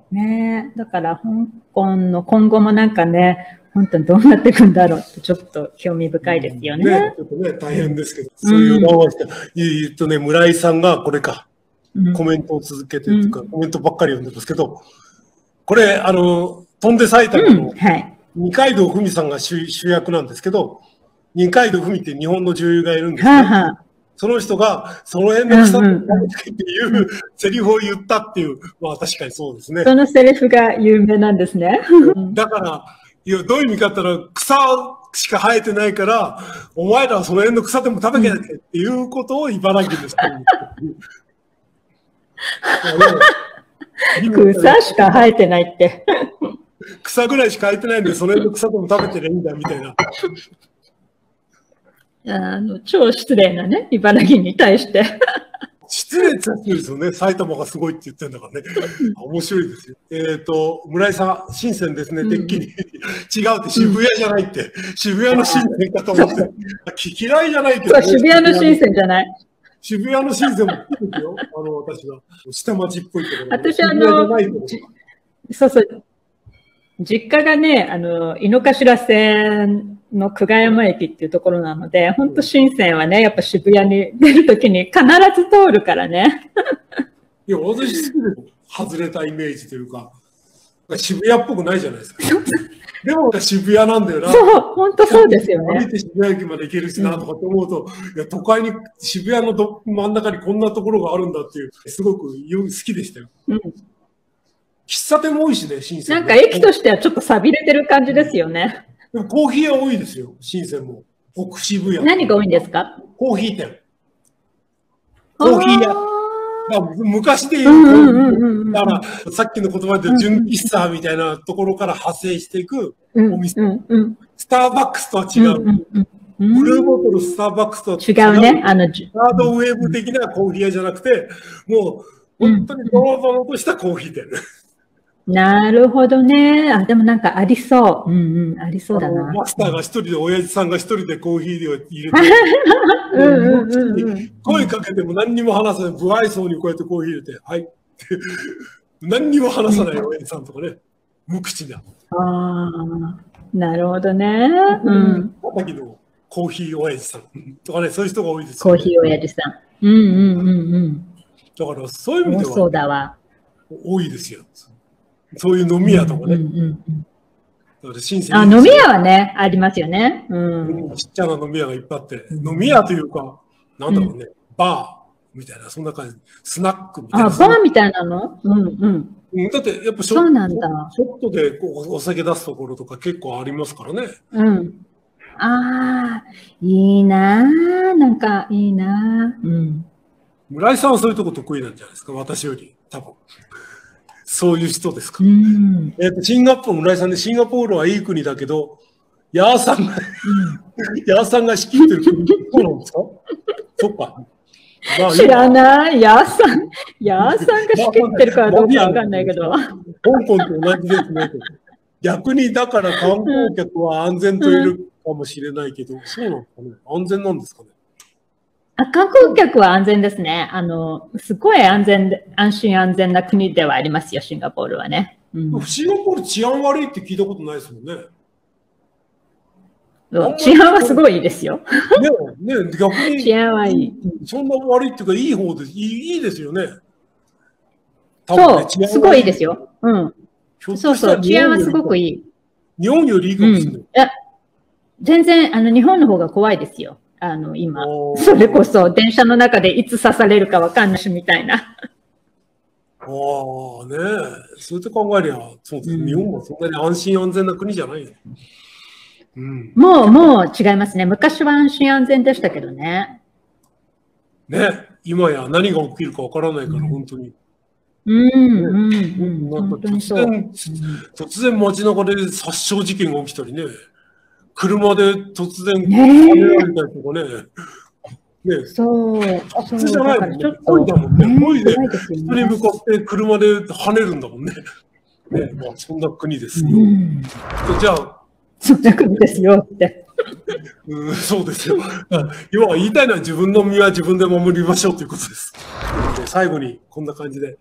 ねだから香港の今後もなんかね、本当にどうなっていくんだろうってちょっと興味深いですよね。 ね、ちょっとね、大変ですけど、うん、そういうのを言うとね、村井さんがこれか、うん、コメントを続けてとか、うん、コメントばっかり読んでますけど、これ、あの、飛んで埼玉の二階堂ふみさんが 主, 主役なんですけど、二階堂ふみって日本の女優がいるんですね。はあはあ、その人が、その辺の草っていうセリフを言ったっていう、まあ確かにそうですね。 そのセリフが有名なんですね。 だから、いやどういう意味かって言ったら、草しか生えてないから、お前らはその辺の草でも食べなきゃっていうことを茨城です。 草しか生えてないって。 草ぐらいしか生えてないんで、その辺の草でも食べてりゃいいんだみたいな。 あの超失礼なね、茨城に対して。 失礼って言うんですよね。埼玉がすごいって言ってるんだからね。面白いですよ。えっ、ー、と、村井さん、深センですね。てっきり、うん、違うって渋谷じゃないって。渋谷の深センかと思って。嫌いじゃないけど、ね。 そう、渋谷の深センじゃない。 渋谷の深センも好きですよ。あの、私は。下町っぽいところ。 私、あの、そうそう。実家がね、あの、井の頭線の久我山駅っていうところなので、本当深センはね、やっぱ渋谷に出るときに必ず通るからね。 いや、私好きです。外れたイメージというか、渋谷っぽくないじゃないですか。でも渋谷なんだよな。 そう、本当そうですよね。 歩いて渋谷駅まで行けるしなとかって思うと、うん、いや、都会に渋谷のど真ん中にこんなところがあるんだっていう、すごく好きでしたよ。うん喫茶店も多いしね、深セン。 なんか駅としてはちょっと寂れてる感じですよね。 でもコーヒー屋多いですよ、深センも。奥渋谷。 何が多いんですか？ コーヒー店。コーヒー屋。昔で言うと、だからさっきの言葉で純喫茶みたいなところから派生していくお店。スターバックスとは違う。ブルーボトルスターバックスとは違う。違うね。あの、 ハードウェーブ的なコーヒー屋じゃなくて、もう本当にドロドロとしたコーヒー店。 なるほどね。あ、でもなんかありそう。うんうん、ありそうだな。 マスターが一人で、親父さんが一人でコーヒーを入れて、声かけても何にも話さない。不愛想にこうやってコーヒー入れて、はい。何にも話さない親父さんとかね。無口な。ああ、なるほどね。うん。 さっきのコーヒー親父さんとかね、そういう人が多いです、 ね。コーヒー親父さん。うんうんうんうん。 だからそういう意味では。 そうだわ。 多いですよ。そういう飲み屋とかね。 あ、飲み屋はね、ありますよね。 うん、ちっちゃな飲み屋がいっぱいあって、飲み屋というか、なんだろうね、うん、バーみたいな、そんな感じ、スナックみたいな。 あ、バーみたいなの？うんうん。 だって、やっぱショットでこうお酒出すところとか結構ありますからね。 うん。ああ、いいなぁ。なんか、いいなぁ。うん。 村井さんはそういうとこ得意なんじゃないですか、私より、多分。そういう人ですか。うん、えっと、シンガポール、村井さんで、シンガポールはいい国だけど、ヤーさんが、うん、ヤーさんが仕切ってる国、そうなんですか？そっか。 まあ、知らない。ヤーさん、ヤーさんが仕切ってるかどうかわかんないけど。香港と同じですね。逆に、だから観光客は安全といるかもしれないけど、うん、そうなんですかね。安全なんですかね。 あ、観光客は安全ですね。あの、すごい安全で、安心安全な国ではありますよ、シンガポールはね。 うん、シンガポール治安悪いって聞いたことないですもんね。 治安はすごいいいですよ。 ねね逆に。 治安はいい。 そんな悪いっていうか、いい方です。いい、いいですよね。 そう、すごいいいですよ。うん。そうそう、治安はすごくいい。 日本よりいいかもしれない。うん、いや、 全然、あの、日本の方が怖いですよ。あの、今。それこそ、電車の中でいつ刺されるかわかんないし、みたいな。ああ、ねえ。そうやって考えりゃ、そうです。うん、日本もそんなに安心安全な国じゃないよ。 うん、もう、もう違いますね。昔は安心安全でしたけどね。 ね。今や何が起きるかわからないから、うん、本当に。 うん、うん、うん。なんか突然、突然街中で殺傷事件が起きたりね。車で突然、跳ねられたりとかね。ねそう。 普通じゃないもんね。恋だもんね。恋で人に向かって車で跳ねるんだもんね。ね、まあそんな国ですよ。じゃあ、 そんな国ですよって。 うん、そうですよ。要は言いたいのは自分の身は自分で守りましょうということです。で最後にこんな感じで。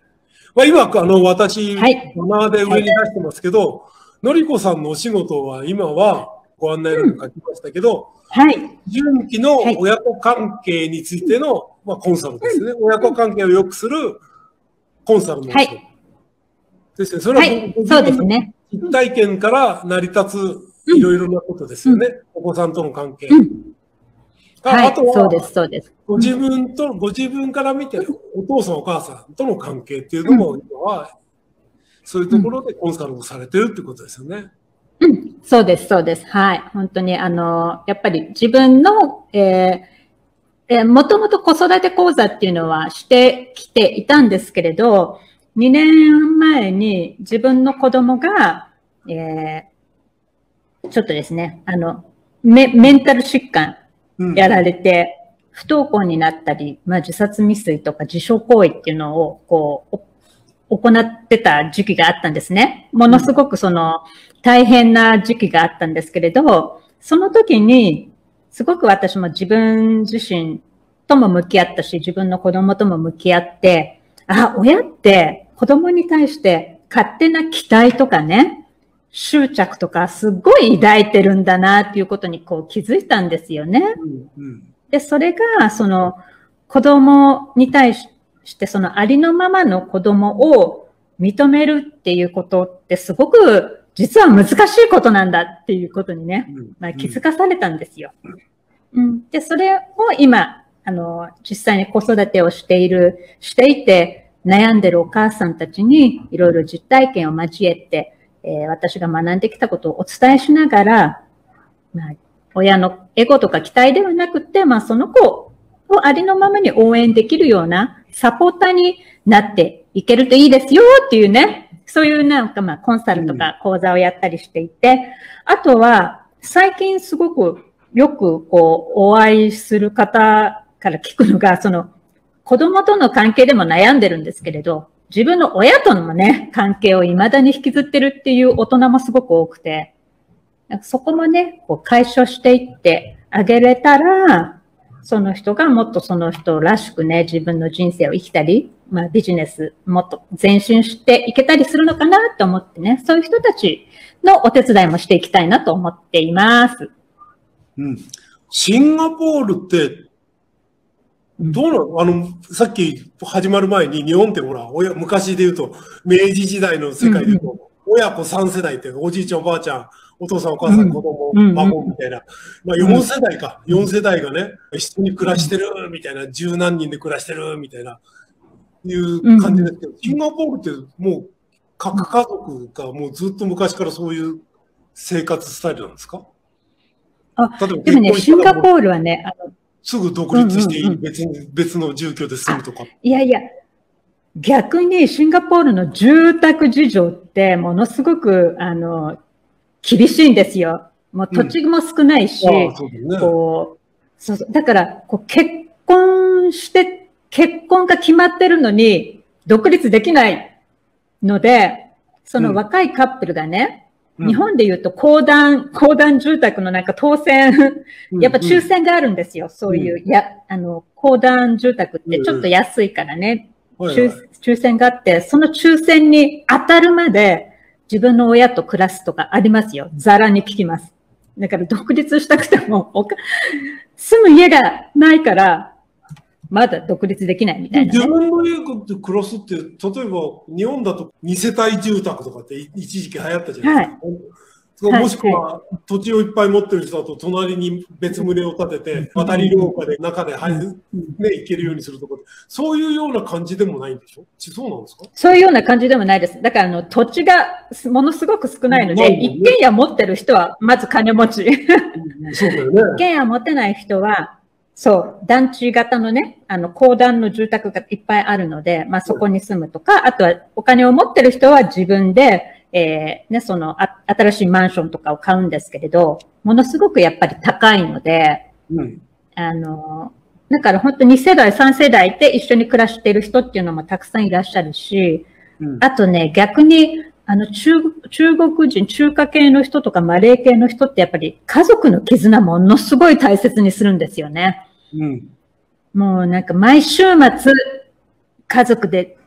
まあ、今、あの、私、 はい、 バナーで上に出してますけど、のりこさんのお仕事は今はご案内欄に書きましたけど、 うん、はい。 思春期の親子関係についての、はい、まあ、コンサルですね。うん、親子関係を良くするコンサルのお仕事。はい。ですね。それは、はい、そうですね。実体験から成り立ついろいろなことですよね。うん、お子さんとの関係。うん、 はい、あとは、そうです、そうです。 ご自分と、ご自分から見て、お父さんお母さんとの関係っていうのも、今は、そういうところでコンサルをされてるってことですよね。 うん、そうです、そうです。はい。本当に、あの、やっぱり自分の、えー、えー、もともと子育て講座っていうのはしてきていたんですけれど、にねんまえに自分の子供が、えー、ちょっとですね、あの、メ、メンタル疾患やられて、うん、不登校になったり、まあ、自殺未遂とか自傷行為っていうのを、こう、行ってた時期があったんですね。ものすごくその大変な時期があったんですけれど、その時にすごく私も自分自身とも向き合ったし、自分の子供とも向き合って、あ、親って子供に対して勝手な期待とかね、執着とかすごい抱いてるんだなっていうことにこう気づいたんですよね。うんうん、で、それがその子供に対してしてそのありのままの子供を認めるっていうことってすごく実は難しいことなんだっていうことにね、まあ、気づかされたんですよ。うん、で、それを今、あの、実際に子育てをしている、していて悩んでるお母さんたちにいろいろ実体験を交えて、えー、私が学んできたことをお伝えしながら、まあ、親のエゴとか期待ではなくて、まあ、その子をありのままに応援できるようなサポーターになっていけるといいですよっていうね、そういうなんかまあコンサルとか講座をやったりしていて、うん、あとは最近すごくよくこうお会いする方から聞くのが、その子供との関係でも悩んでるんですけれど、自分の親とのね、関係を未だに引きずってるっていう大人もすごく多くて、そこもね、こう解消していってあげれたら、その人がもっとその人らしくね、自分の人生を生きたり、まあビジネスもっと前進していけたりするのかなと思ってね、そういう人たちのお手伝いもしていきたいなと思っています。 うん。シンガポールって、どうなの？あの、さっき始まる前に日本ってほら、親昔で言うと、明治時代の世界で言うと、うんうん、親子さん世代って、おじいちゃんおばあちゃん、お父さんお母さん、子供、うん、孫みたいな。まあよん世代か。よん世代がね、一緒に暮らしてるみたいな、十何人で暮らしてるみたいな、いう感じですけど、シンガポールってもう各家族がもうずっと昔からそういう生活スタイルなんですか？ あ、でもね、シンガポールはね、あのすぐ独立していい、うんうんうん、別に、別の住居で住むとか。 いやいや、逆にシンガポールの住宅事情ってものすごく、あの、厳しいんですよ。もう土地も少ないし、うんそうね、こうそうそうだからこう結婚して、結婚が決まってるのに独立できないので、その若いカップルがね、うん、日本で言うと公団、公団住宅のなんか当選、やっぱ抽選があるんですよ。うん、そういう、や、あの、公団住宅ってちょっと安いからね、うん抽、抽選があって、その抽選に当たるまで、自分の親と暮らすとかありますよ。ざらに聞きます。だから独立したくても、住む家がないから、まだ独立できないみたいな、ね。 自分の家で暮らすって、例えば日本だとに世帯住宅とかって一時期流行ったじゃないですか。はいもしくは土地をいっぱい持ってる人だと隣に別棟を建てて渡り廊下で中で入る、ね、行けるようにするとかそういうような感じでもないんでしょ？そうなんですか？ そういうような感じでもないです。だからあの土地がものすごく少ないので、ね、一軒家持ってる人はまず金持ち。そうだよね。一軒家持てない人はそう、団地型のね、あの、公団の住宅がいっぱいあるので、まあそこに住むとか、あとはお金を持ってる人は自分で、えー、ね、そのあ、新しいマンションとかを買うんですけれど、ものすごくやっぱり高いので、うん、あの、だから本当に世代、さん世代で一緒に暮らしている人っていうのもたくさんいらっしゃるし、うん、あとね、逆に、あの、中、中国人、中華系の人とかマレー系の人ってやっぱり家族の絆ものすごい大切にするんですよね。うん、もうなんか毎週末、家族で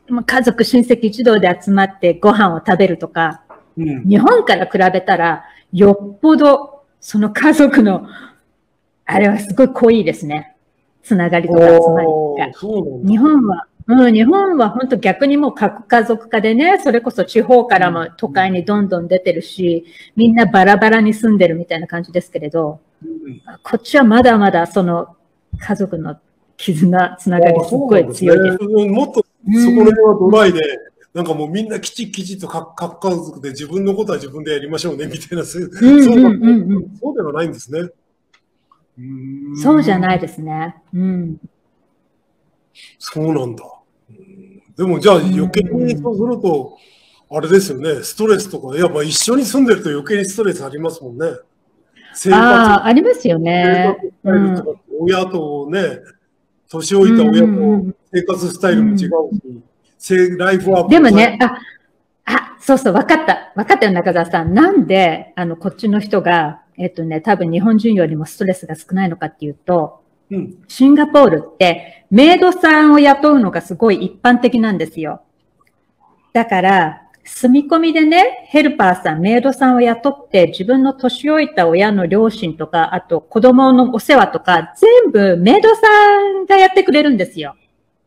家族、親戚一同で集まってご飯を食べるとか、うん、日本から比べたら、よっぽどその家族の、あれはすごい濃いですね。つながりとか集まりが。日本は、うん、日本は本当逆にもう核家族化でね、それこそ地方からも都会にどんどん出てるし、みんなバラバラに住んでるみたいな感じですけれど、うん、こっちはまだまだその家族の絆、つながりすっごい強いです。 ですね、もっとそこら辺はドライで、うん、なんかもうみんなきちきちっと各家族で自分のことは自分でやりましょうねみたいな、そうではないんですね。 うんそうじゃないですね。うん、 そうなんだ。でもじゃあ余計にそうすると、あれですよね、ストレスとか、やっぱ一緒に住んでると余計にストレスありますもんね。 生活ああ、ありますよね。 親とね、年老いた親と生活スタイルも違うし、ライフワークでもね、あ、あ、そうそう、わかった。わかったよ、中澤さん。なんで、あの、こっちの人が、えっとね、多分日本人よりもストレスが少ないのかっていうと、うん、シンガポールってメイドさんを雇うのがすごい一般的なんですよ。だから、住み込みでね、ヘルパーさん、メイドさんを雇って自分の年老いた親の両親とか、あと子供のお世話とか、全部メイドさんがやってくれるんですよ。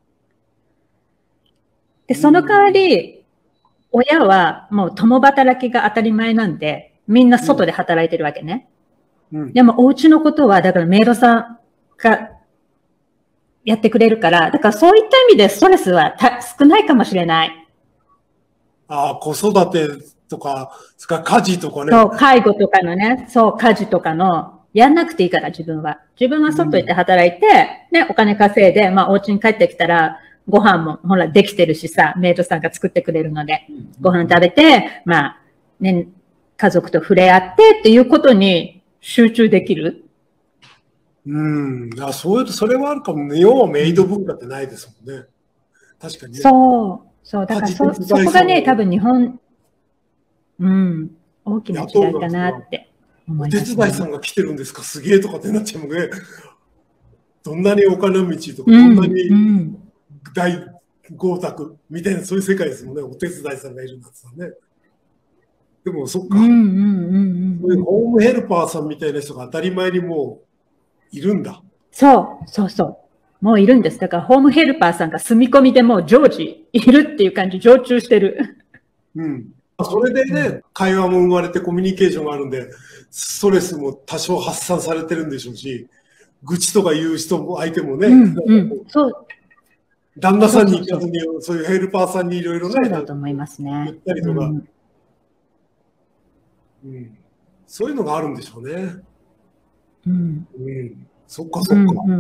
で、その代わり、親はもう共働きが当たり前なんで、みんな外で働いてるわけね。うん、でもお家のことは、だからメイドさんがやってくれるから、だからそういった意味でストレスはた少ないかもしれない。 ああ、子育てとか、それから家事とかね。 そう、介護とかのね、そう、家事とかの、やんなくていいから自分は。自分は外行って働いて、うん、ね、お金稼いで、まあお家に帰ってきたら、ご飯もほらできてるしさ、メイドさんが作ってくれるので、ご飯食べて、まあ、ね、家族と触れ合ってっていうことに集中できる。 うん。あ、そういう、それはあるかもね。日本はメイド文化ってないですもんね。確かに、ね。 そう。そう。だからそ、そこがね、多分日本、うん、大きな違いかなって思います、ね。 お手伝いさんが来てるんですかすげえとかってなっちゃうもんね。どんなにお金道とか、どんなに大豪宅みたいな、そういう世界ですもんね。お手伝いさんがいるんだってね。でもそっか。そういうホームヘルパーさんみたいな人が当たり前にもういるんだ。 そう、そうそう。もういるんです。だからホームヘルパーさんが住み込みでもう常時いるっていう感じ、常駐してる。 うん。それでね、うん、会話も生まれてコミュニケーションがあるんで、ストレスも多少発散されてるんでしょうし、愚痴とか言う人も相手もね、うんうん、そう旦那さんに行かずに、そういうヘルパーさんにいろいろね、 そうだと思いますね。 言ったりとか、うんうん、そういうのがあるんでしょうね。 うん。 うん、そっかそっか。うんうんうん、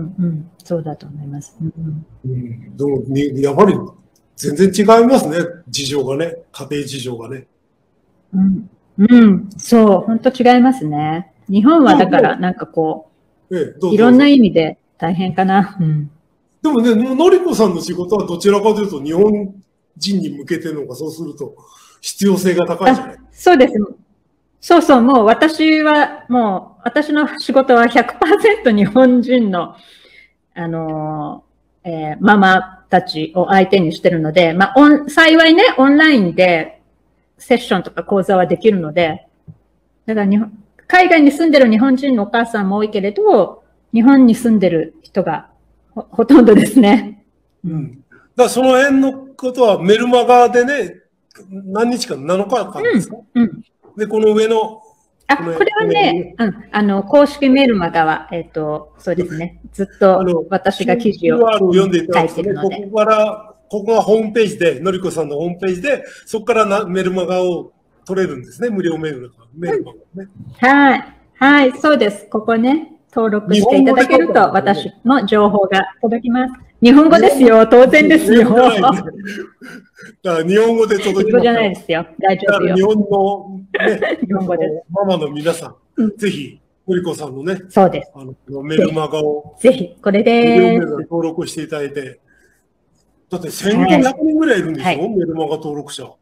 そうだと思います。うんうん、でもやっぱり全然違いますね、事情がね、家庭事情がね。 うん、うん、そう、本当違いますね。日本はだからなんかこう、ええ、いろんな意味で大変かな。うん、 でもね、のりこさんの仕事はどちらかというと日本人に向けてのが、そうすると必要性が高いじゃない。 そうです。そうそう、もう私は、もう私の仕事は ひゃくパーセント 日本人の、あの、えー、ママたちを相手にしてるので、まあ、オン、幸いね、オンラインでセッションとか講座はできるので、だから日本、海外に住んでる日本人のお母さんも多いけれど、日本に住んでる人が ほ, ほとんどですね。 うん。だからその辺のことはメルマガでね、何日間、なのかかんですか、うん、うんで、この上の。 あ、これはね、うん、あの、公式メルマガは、えっと、そうですね。ずっと私が記事を書いてるので。 ここから、ここがホームページで、のりこさんのホームページで、そこからなメルマガを取れるんですね。無料メールメルマガね、 うん。はい。はい、そうです。ここね、登録していただけると、私の情報が届きます。日本語ですよ。当然ですよ。 だから日本語で届きます。 英語じゃないですよ。大丈夫よ。 日本の、ね、 日本語です。 ママの皆さん、うん、ぜひ、のりこさんのね、 そうです。 あのメルマガを、 ぜひ、これでーす。登録していただいて、だってせんごひゃくにんぐらいいるんでしょ、はい、メルマガ登録者。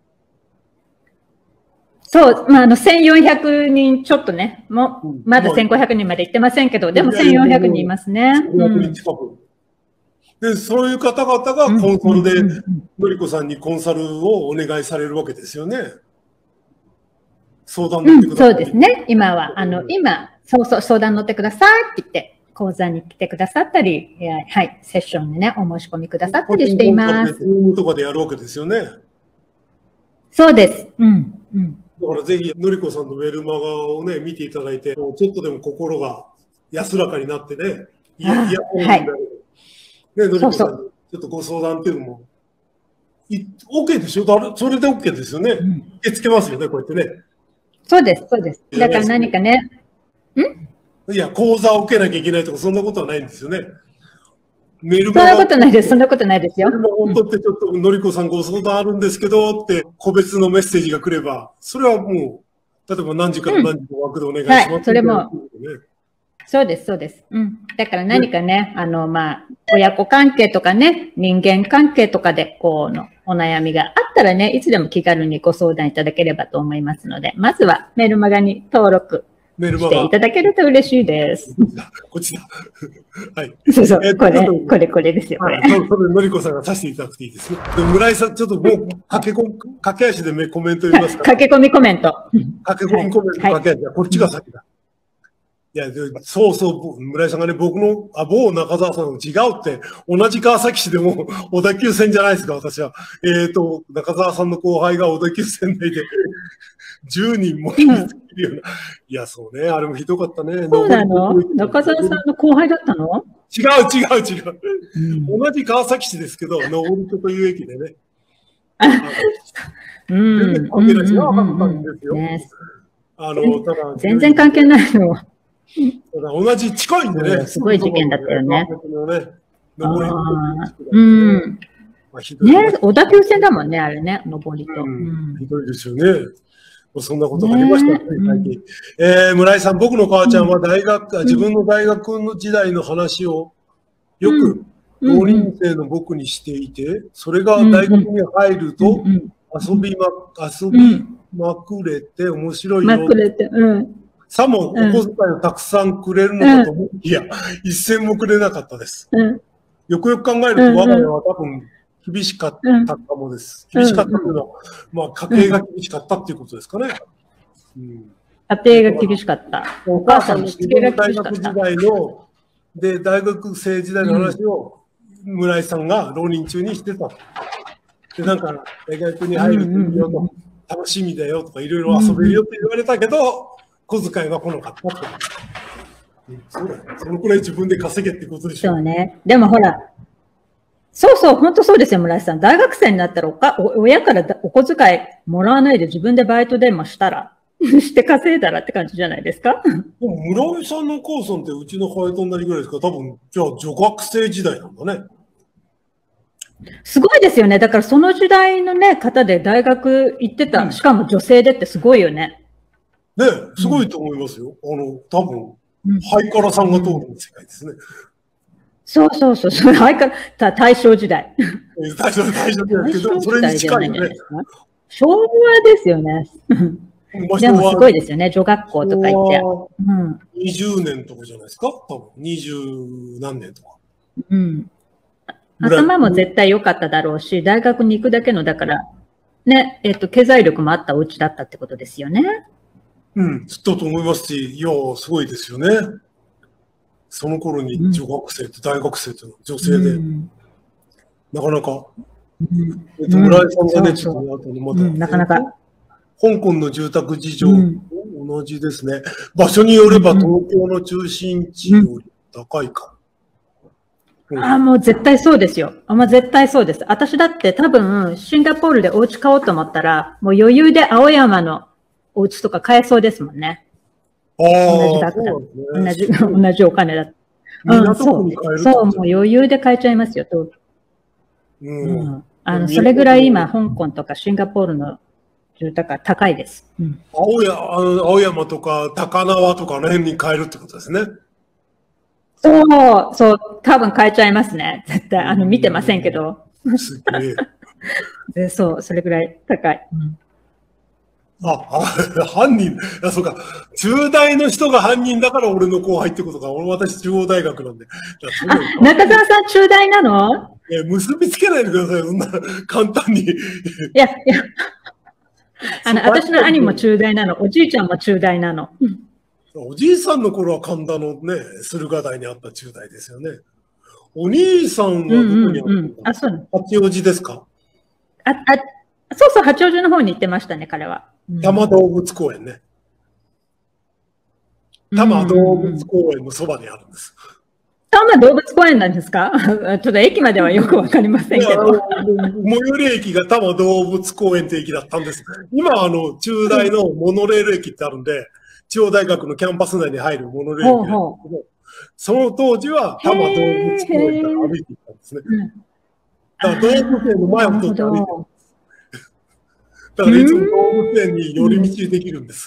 そう、まあ、あの、せんよんひゃくにんちょっとね、もう、まだせんごひゃくにんまで行ってませんけど、でもせんよんひゃくにんいますね。 せんごひゃくにん近く。 で、そういう方々がコンサルで、のりこさんにコンサルをお願いされるわけですよね。相談乗ってください。 うん、そうですね。今は、あの、今、そうそう、相談乗ってくださいって言って、講座に来てくださったり、はい、セッションにね、お申し込みくださったりしています。 ズームとかでやるわけですよね。 そうです。うん。うん、 だからぜひ、のりこさんのメルマガをね、見ていただいて、ちょっとでも心が安らかになってね、いや、いや、はい。ね、のりこさんにちょっとご相談っていうのも、い OK でしょ？それで OK ですよね。うん、受け付けますよね、こうやってね。 そうです、そうです。だから何かね、 んいや、講座を受けなきゃいけないとか、そんなことはないんですよね。 メルマガ。そんなことないです、そんなことないですよ。 メルマガを取って、ちょっと、のりこさんご相談あるんですけど、って、個別のメッセージが来れば、それはもう、例えば何時から何時の枠でお願いします、うん。はい、 それも。そうです、そうです。うん。だから何かね、あの、まあ、親子関係とかね、人間関係とかで、こうの、お悩みがあったらね、いつでも気軽にご相談いただければと思いますので、まずはメルマガに登録していただけると嬉しいです。 こっちだ。はい。 そうそう、これ、これ、これですよ、これ。 それ、のりこさんがさせていただくといいですね。で村井さん、ちょっともう、駆け込み、駆け足でコメント言いますか。 駆け込みコメント。 駆け込みコメント、駆け足。こっちが先だ。いや、そうそう、村井さんがね、僕の、あ、某中澤さんの違うって、同じ川崎市でも小田急線じゃないですか、私は。えっと、中澤さんの後輩が小田急線内でじゅうにんもいるような。いや、そうね、あれもひどかったね。 そうなの？中澤さんの後輩だったの？ 違う、違う、違う。うん、同じ川崎市ですけど、登戸という駅でね。 うん。 関係ない違うかったんですよ。あの、ただ。 全然関係ないの。 同じ近いんでね。 すごい事件だったよね。うん。ね、小田急線だもんね、あれね、上りと。 ひどいですよね。そんなことがありましたね、最近。えー、村井さん、僕の母ちゃんは大学、自分の大学の時代の話をよく浪人生の僕にしていて、それが大学に入ると遊びま、遊びまくれて面白いよ。まくれて、うん。さもお小遣いをたくさんくれるのかと思いきや、一銭もくれなかったです。よくよく考えると、我が家は多分厳しかったかもです。厳しかったというのは、まあ家計が厳しかったっていうことですかね。 家庭が厳しかった。お母さんのしつけが厳しかった。 大学時代の、で、大学生時代の話を村井さんが浪人中にしてた。で、なんか、大学に入るといろいろ楽しみだよとか、いろいろ遊べるよって言われたけど、小遣いが来なかったって。そうだよ。そのくらい自分で稼げってことでしょ。 そうね。でもほら、そうそう、本当そうですよ、村井さん。大学生になったらおか、お親からお小遣いもらわないで自分でバイトでもしたら、して稼いだらって感じじゃないですか。 でも村井さんのお母さんってうちの母親と同じぐらいですか？多分、じゃあ女学生時代なんだね。 すごいですよね。だからその時代のね、方で大学行ってた、うん、しかも女性でってすごいよね。 ね、すごいと思いますよ。うん、あの、多分、うん、ハイカラさんが通る世界ですね。 そうそうそう、それハイカラ、大正時代。 大正、大正時代ですけど、それに近いよね。 昭和ですよね。でもすごいですよね、女学校とか行って。 うん、にじゅうねんとかじゃないですか？多分、にじゅう何年とか。 うん。頭も絶対良かっただろうし、大学に行くだけの、だから、ね、えっと、経済力もあったお家だったってことですよね。 うん、ずっとと思いますし、いや、すごいですよね。その頃に女学生と大学生と女性で、うん、なかなか、うん、えっと、村井さんがね、ちょっと後にまだ、 なかなか。 香港の住宅事情と同じですね。場所によれば東京の中心地より高いか。 うん、ああ、もう絶対そうですよ。あ、まあ、絶対そうです。私だって多分、シンガポールでお家買おうと思ったら、もう余裕で青山のお家とか買えそうですもんね。 ああ、 同じ額だ、ね、同じ、同じお金だ。うん、そう。そう、もう余裕で買えちゃいますよ、東京。うん。うん、あの、それぐらい今、香港とかシンガポールの住宅は高いです。うん、 青山、青山とか高輪とかの辺に買えるってことですね。 そう、そう、多分変えちゃいますね。絶対。あの、見てませんけど。 すげえ。 そう、それぐらい高い。うん、 あ、あ、犯人。あ、そうか。中大の人が犯人だから俺の後輩ってことか。俺、私、中央大学なんで。 あ、中澤さん、中大なの？ え、結びつけないでください。そんな、簡単に。いや、いや。あの、私の兄も中大なの。おじいちゃんも中大なの。 おじいさんの頃は神田のね、駿河台にあった中大ですよね。お兄さんはどこにあるんだ、うんうんうん、あ、そう。八王子ですか？ あ、あ、そうそう、八王子の方に行ってましたね、彼は。 多摩動物公園ね。多摩動物公園のそばにあるんです。 多摩動物公園なんですか？ちょっと駅まではよくわかりませんけど。 最寄り駅が多摩動物公園って駅だったんです。今、あの、中大のモノレール駅ってあるんで、中央大学のキャンパス内に入るモノレール駅なんですけど、その当時は多摩動物公園から歩いていったんですね。だから動物園の前を通って歩いていたんです。だからいつも動物園に寄り道できるんです。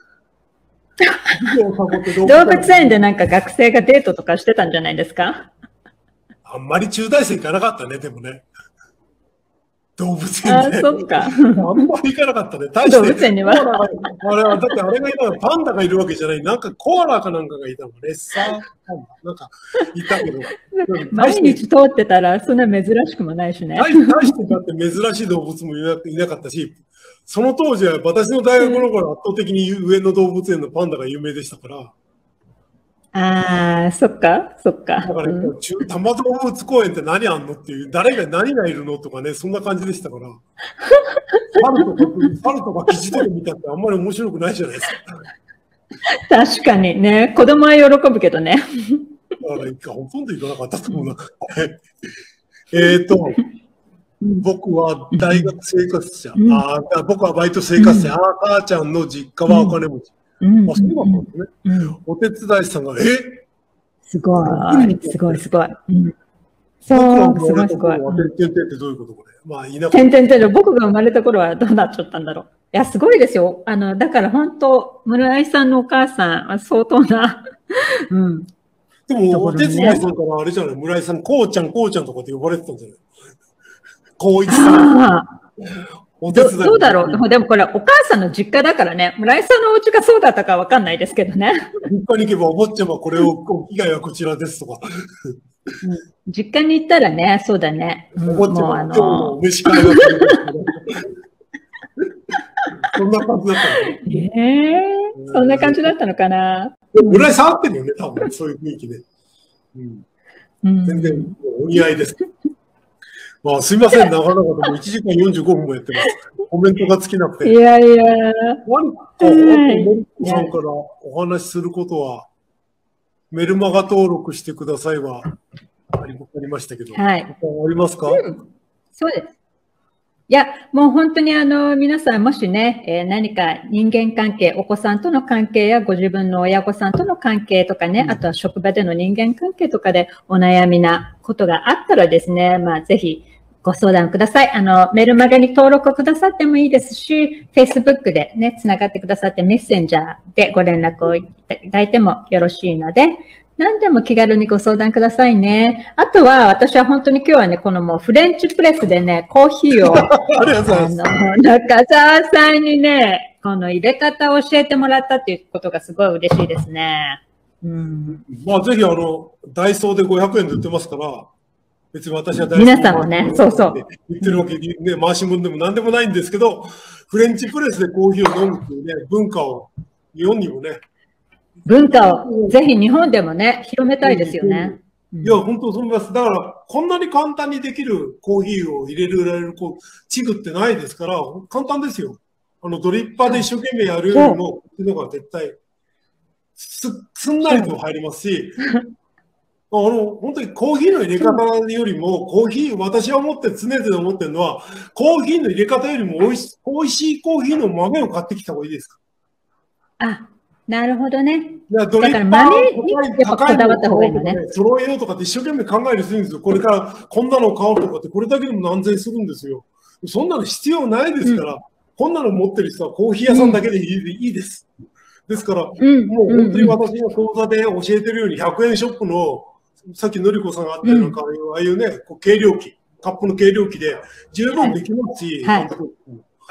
動物園でなんか学生がデートとかしてたんじゃないですか？ あんまり中大生行かなかったね、でもね。動物園で。 あ、そっか。あんまり行かなかったね。大して動物園には。 あれは、だってあれがいたらパンダがいるわけじゃない。なんかコアラかなんかがいたの。レッサーパンダ。なんかいたけど。 毎日通ってたらそんな珍しくもないしね。 大してだって珍しい動物もいなかったし、その当時は私の大学の頃圧倒的に上野動物園のパンダが有名でしたから。 ああ、そっか、そっか。 だから、多摩動物公園って何あんのっていう、誰が何がいるのとかね、そんな感じでしたから。猿とか、猿とかキジとか見たってあんまり面白くないじゃないですか。 確かにね、子供は喜ぶけどね。 だから、ほとんど行かなかったと思うな。えっと、僕は大学生活者。うん、あ僕はバイト生活者。うん、あ母ちゃんの実家はお金持ち。うん、あ、そうだったんですね。うん、お手伝いさんが、えすごい、すごい、すごい。うん、そう、すごい、すごい。 てんてんてんってどういうことこれ。まあ、いなてんてんてん、僕が生まれた頃はどうなっちゃったんだろう。いや、すごいですよ。あの、だから本当、村井さんのお母さんは相当な、うん。 でも、お手伝いさんからあれじゃない、村井さん、こうちゃん、こうちゃんとかって呼ばれてたんじゃない？こういつさん。 ど, どうだろう。でもこれお母さんの実家だからね。村井さんのお家がそうだったかわかんないですけどね。 実家に行けばお坊ちゃまこれを、被害はこちらですとか。 うん、実家に行ったらね、そうだね。 お坊ちゃま、今日の飯会はそんな感じだったの。 ええー、そんな感じだったのかな。 村井さん合ってるよね、多分。そういう雰囲気で。うんうん、全然お似合いです。まあ、すみません、なかなかでもいちじかんよんじゅうごふんもやってます。コメントが尽きなくて。 いやいや。 何か、あと、森子さんからお話しすることは、メルマガ登録してくださいは、ありましたけど。 はい。 ありますか？ うん、そうです。いや、もう本当にあの、皆さんもしね、えー、何か人間関係、お子さんとの関係やご自分の親御さんとの関係とかね、うん、あとは職場での人間関係とかでお悩みなことがあったらですね、まあぜひご相談ください。あの、メルマガに登録くださってもいいですし、Facebook でね、つながってくださってメッセンジャーでご連絡をいただいてもよろしいので、何でも気軽にご相談くださいね。あとは、私は本当に今日はね、このもうフレンチプレスでね、コーヒーを、 ありがとうございます。 あの、中澤さんにね、この入れ方を教えてもらったっていうことがすごい嬉しいですね。うん。 まあ、ぜひあの、ダイソーでごひゃくえんで売ってますから、別に私は大好き皆さんもね、そうそう。 言ってるわけで、ね、回し物でも何でもないんですけど、フレンチプレスでコーヒーを飲むっていうね、文化を日本にもね。 文化をぜひ日本でもね、広めたいですよね。 いや、本当そう思います。だから、こんなに簡単にできるコーヒーを入れられるこう器具ってないですから、簡単ですよ。あの、ドリッパーで一生懸命やるよりも、こっちの方が絶対す、すんなりと入りますし、あの、本当にコーヒーの入れ方よりも、コーヒー、私は思って常々思ってるのは、コーヒーの入れ方よりも美味しい、美味しいコーヒーの豆を買ってきた方がいいですか？ あ、なるほどね。 いや、ドリッパー、 だから豆にやっぱこだわった方がいいのね。 揃えようとかって一生懸命考えるするんですよ。これからこんなの買うとかって、これだけでも何千するんですよ。そんなの必要ないですから、うん、こんなの持ってる人はコーヒー屋さんだけでいい、うん、いいです。ですから、うん、もう本当に私の講座で教えてるようにひゃくえんショップの、さっきのりこさんがあったような、うん、ああいうね、こう計量器、カップの計量器で十分できますし、 はい、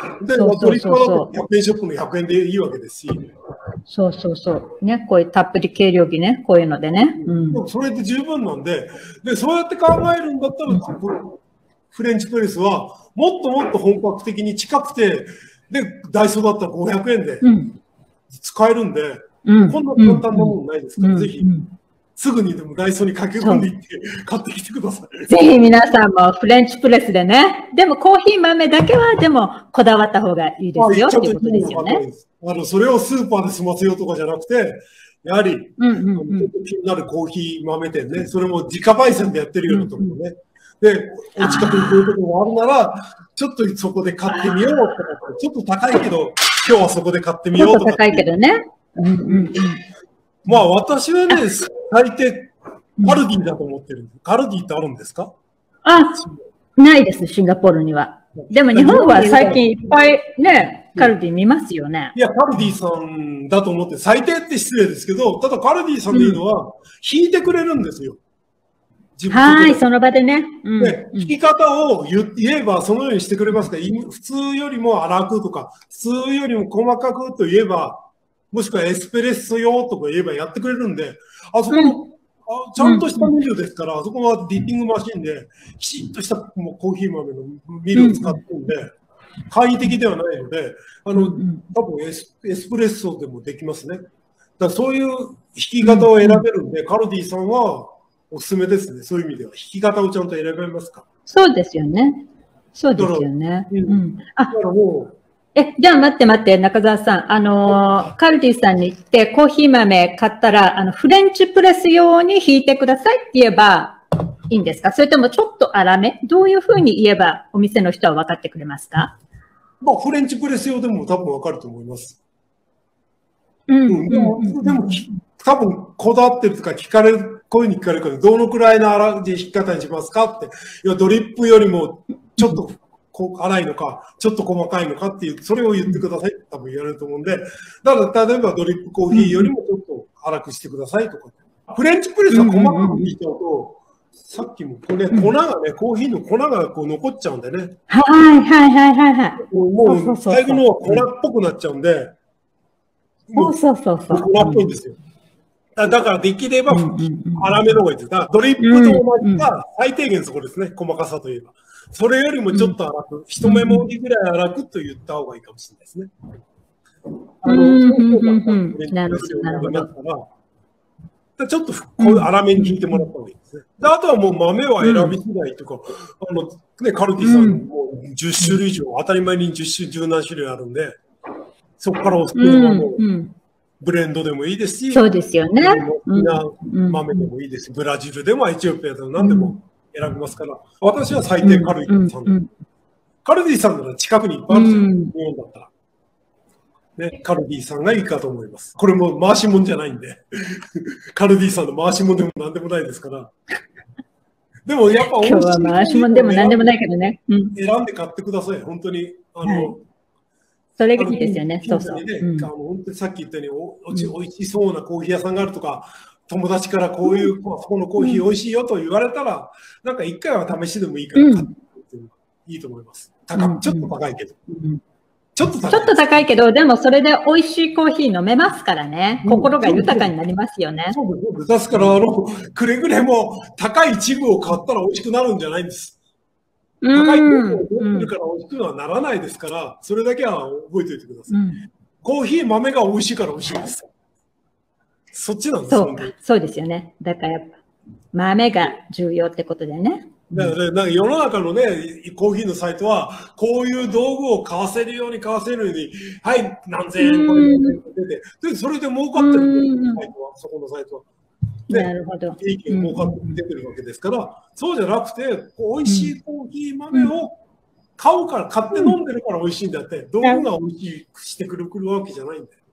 で、ドリップはひゃくえんショップのひゃくえんでいいわけですし。 そうそうそう。ね、こういうたっぷり計量儀ね、こういうのでね。 うん、それで十分なんで、で、そうやって考えるんだったら、うん、フレンチプレスはもっともっと本格的に近くて、で、ダイソーだったらごひゃくえんで使えるんで、うん、こんな簡単なものないですから、うん、ぜひ、すぐにでもダイソーに駆け込んでいって買ってきてください。 ぜひ皆さんもフレンチプレスでね。でもコーヒー豆だけはでもこだわった方がいいですよっていうことですよね。 あの、それをスーパーで済ませようとかじゃなくて、やはり、うんうんうん、気になるコーヒー豆店ね、それも自家焙煎でやってるようなところね。うんうん、で、お近くにこういうところもあるなら、ちょっとそこで買ってみようとか、ちょっと高いけど、今日はそこで買ってみようとか。 ちょっと高いけどね。うんうんうん、 まあ私はね、最低、カルディだと思ってるんです。カルディってあるんですか？ あ、ないです、シンガポールには。でも日本は最近いっぱいね、カルディ見ますよね。 いや、カルディさんだと思って、最低って失礼ですけど、ただカルディさんでいいのは、引いてくれるんですよ。 はい、その場でね。 うん、で、引き方を言えばそのようにしてくれますから、普通よりも粗くとか、普通よりも細かくと言えば、もしくはエスプレッソ用とか言えばやってくれるんで、あそこの、うん、あちゃんとしたミルですから、あそこはディッピングマシンで、きちっとしたもうコーヒー豆のミルを使ってるんで、うん、簡易的ではないので、あの、多分エス、エスプレッソでもできますね。だからそういう弾き方を選べるんで、カルディさんはおすすめですね。そういう意味では。弾き方をちゃんと選べますか？ そうですよね。そうですよね。うん。あ、だからもう、え、じゃあ待って待って、中澤さん。あのー、カルディさんに行ってコーヒー豆買ったら、あの、フレンチプレス用に引いてくださいって言えばいいんですか？それともちょっと粗め？どういうふうに言えばお店の人は分かってくれますか？ まあ、フレンチプレス用でも多分分かると思います。 うん。うん、 でも、でも多分こだわってるとか聞かれる、こういうふうに聞かれるから、どのくらいの粗い引き方にしますかって。いや、ドリップよりもちょっと、こう粗いのか、ちょっと細かいのかっていう、それを言ってくださいって多分言われると思うんで、だから例えばドリップコーヒーよりもちょっと粗くしてくださいとか。フレンチプレスは細かく引いちゃうと、さっきもこれ、粉がね、コーヒーの粉がこう残っちゃうんでね。 はいはいはいはいはい。 もう最後のは粉っぽくなっちゃうんで、 そうそうそうそう。 粉っぽいんですよ。だからできれば粗めの方がいいです。だからドリップと同じが最低限そこですね、細かさといえば。それよりもちょっと粗く、一目もりぐらい粗くと言った方がいいかもしれないですね。あの、 なるほど。 ちょっとこういう粗めに引いてもらった方がいいですね。であとはもう豆は選びづらいというか、あのね、カルディさんもじゅっ種類以上、当たり前にじゅっ種、じゅう何種類あるんで、そこからお好きなものブレンドでもいいですし、 そうですよね。 好きな豆でもいいですし、ブラジルでもエチオピアでも何でも選びますから、私は最低カルディさん。カルディさんなら近くにいっぱいあるんですよ、日本だったら。ね、カルディさんがいいかと思います。これも回し物じゃないんで。カルディさんの回し物でも何でもないですから。でもやっぱ今日は回し物でも何でもないけどね。 うん、選んで買ってください。本当に。あの、はい、 それがいいですよね。そうそう。 ね、うん、あの本当にさっき言ったようにおおち、おいしそうなコーヒー屋さんがあるとか、友達からこういう、うん、そこのコーヒー美味しいよと言われたら、なんか一回は試しでもいいから買ってっていうのがいいと思います。高、うん、ちょっと高いけど。うんちょっと高い。ちょっと高いけど、でもそれで美味しいコーヒー飲めますからね。心が豊かになりますよね。 そうです。ですから、あの、くれぐれも高いチグを買ったら美味しくなるんじゃないんです。高いチグを持ってるから美味しくはならないですから、それだけは覚えておいてください。うん、コーヒー豆が美味しいから美味しいです。そっちなんですそう、そうですよね。だからやっぱ、豆が重要ってことでね。 だから、なんか世の中のね、コーヒーのサイトは、こういう道具を買わせるように買わせるように、はい、何千円これ出て、で、それで儲かってるサイトは、そこのサイトは。 で、なるほど。 利益が儲かって出てるわけですから、そうじゃなくて、美味しいコーヒー豆を買うから、買って飲んでるから美味しいんだって、道具が美味しくしてくるくるわけじゃないんだ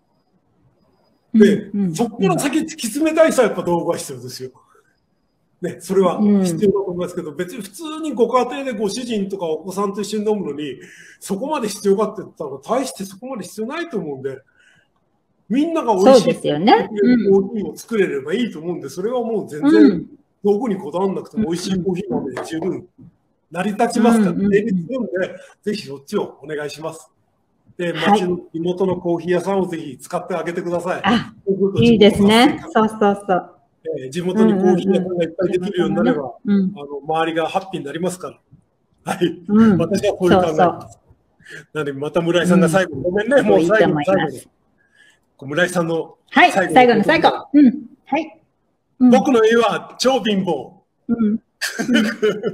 よ。で、そこから先突き詰めたいさ、やっぱ道具は必要ですよ。ね、それは必要だと思いますけど、うん、別に普通にご家庭でご主人とかお子さんと一緒に飲むのに、そこまで必要かって言ったら、大してそこまで必要ないと思うんで、みんなが美味しいコーヒーを作れればいいと思うんで、それはもう全然道具にこだわらなくても美味しいコーヒー豆で十分成り立ちますから、成立するので、ぜひそっちをお願いします。で、町の地元のコーヒー屋さんをぜひ使ってあげてください。 あ、いいですね。そうそうそう。 えー、地元にコーヒー屋さんがいっぱいできるようになれば、あの周りがハッピーになりますから。はい。うん、私はこういう考えです。そうそうなので、また村井さんが最後、うん、ごめんね、もう最後の最後で。村井さんの最後、はい、最後の最後。うん。はい。 うん、僕の家は超貧乏。うん。食べ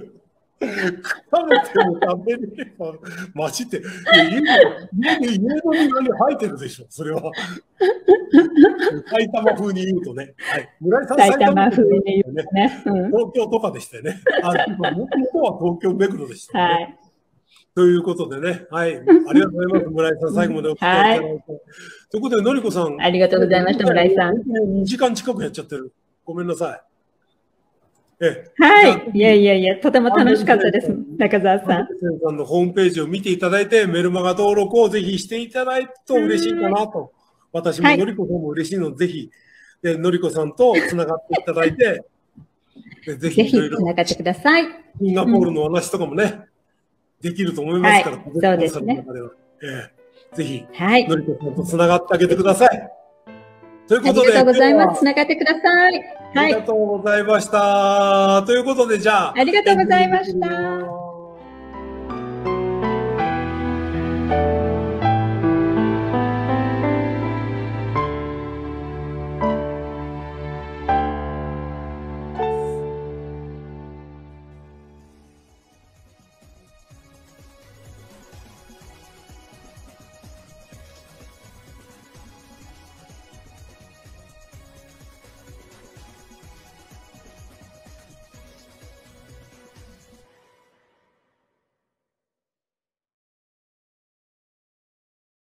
ても食べれば、街って、家の、家の庭に生えてるでしょ、それは。埼玉風に言うとね。はい。村井さん、 埼玉風に言うとね。 東京とかでしたよね。あ、もともとは東京目黒でしたね。はい。ということでね、はい。ありがとうございます、村井さん。最後までお聞きいただいて。はい、ということで、のりこさん。 ありがとうございました、村井さん。 にじかん近くやっちゃってる。ごめんなさい。 ええ、はい。いやいやいや、とても楽しかったです、中澤さん。 さんのホームページを見ていただいて、メルマガ登録をぜひしていただいると嬉しいかなと。私ものりこさんも嬉しいので、ぜひ、でのりこさんとつながっていただいて、 ぜひつながってください。 シンガポールの話とかもね、できると思いますから、 そうですね。 ぜひ、のりこさんとつながってあげてください。ということで。 ありがとうございます。つながってください。 ありがとうございました。ということで、じゃあ。 ありがとうございました。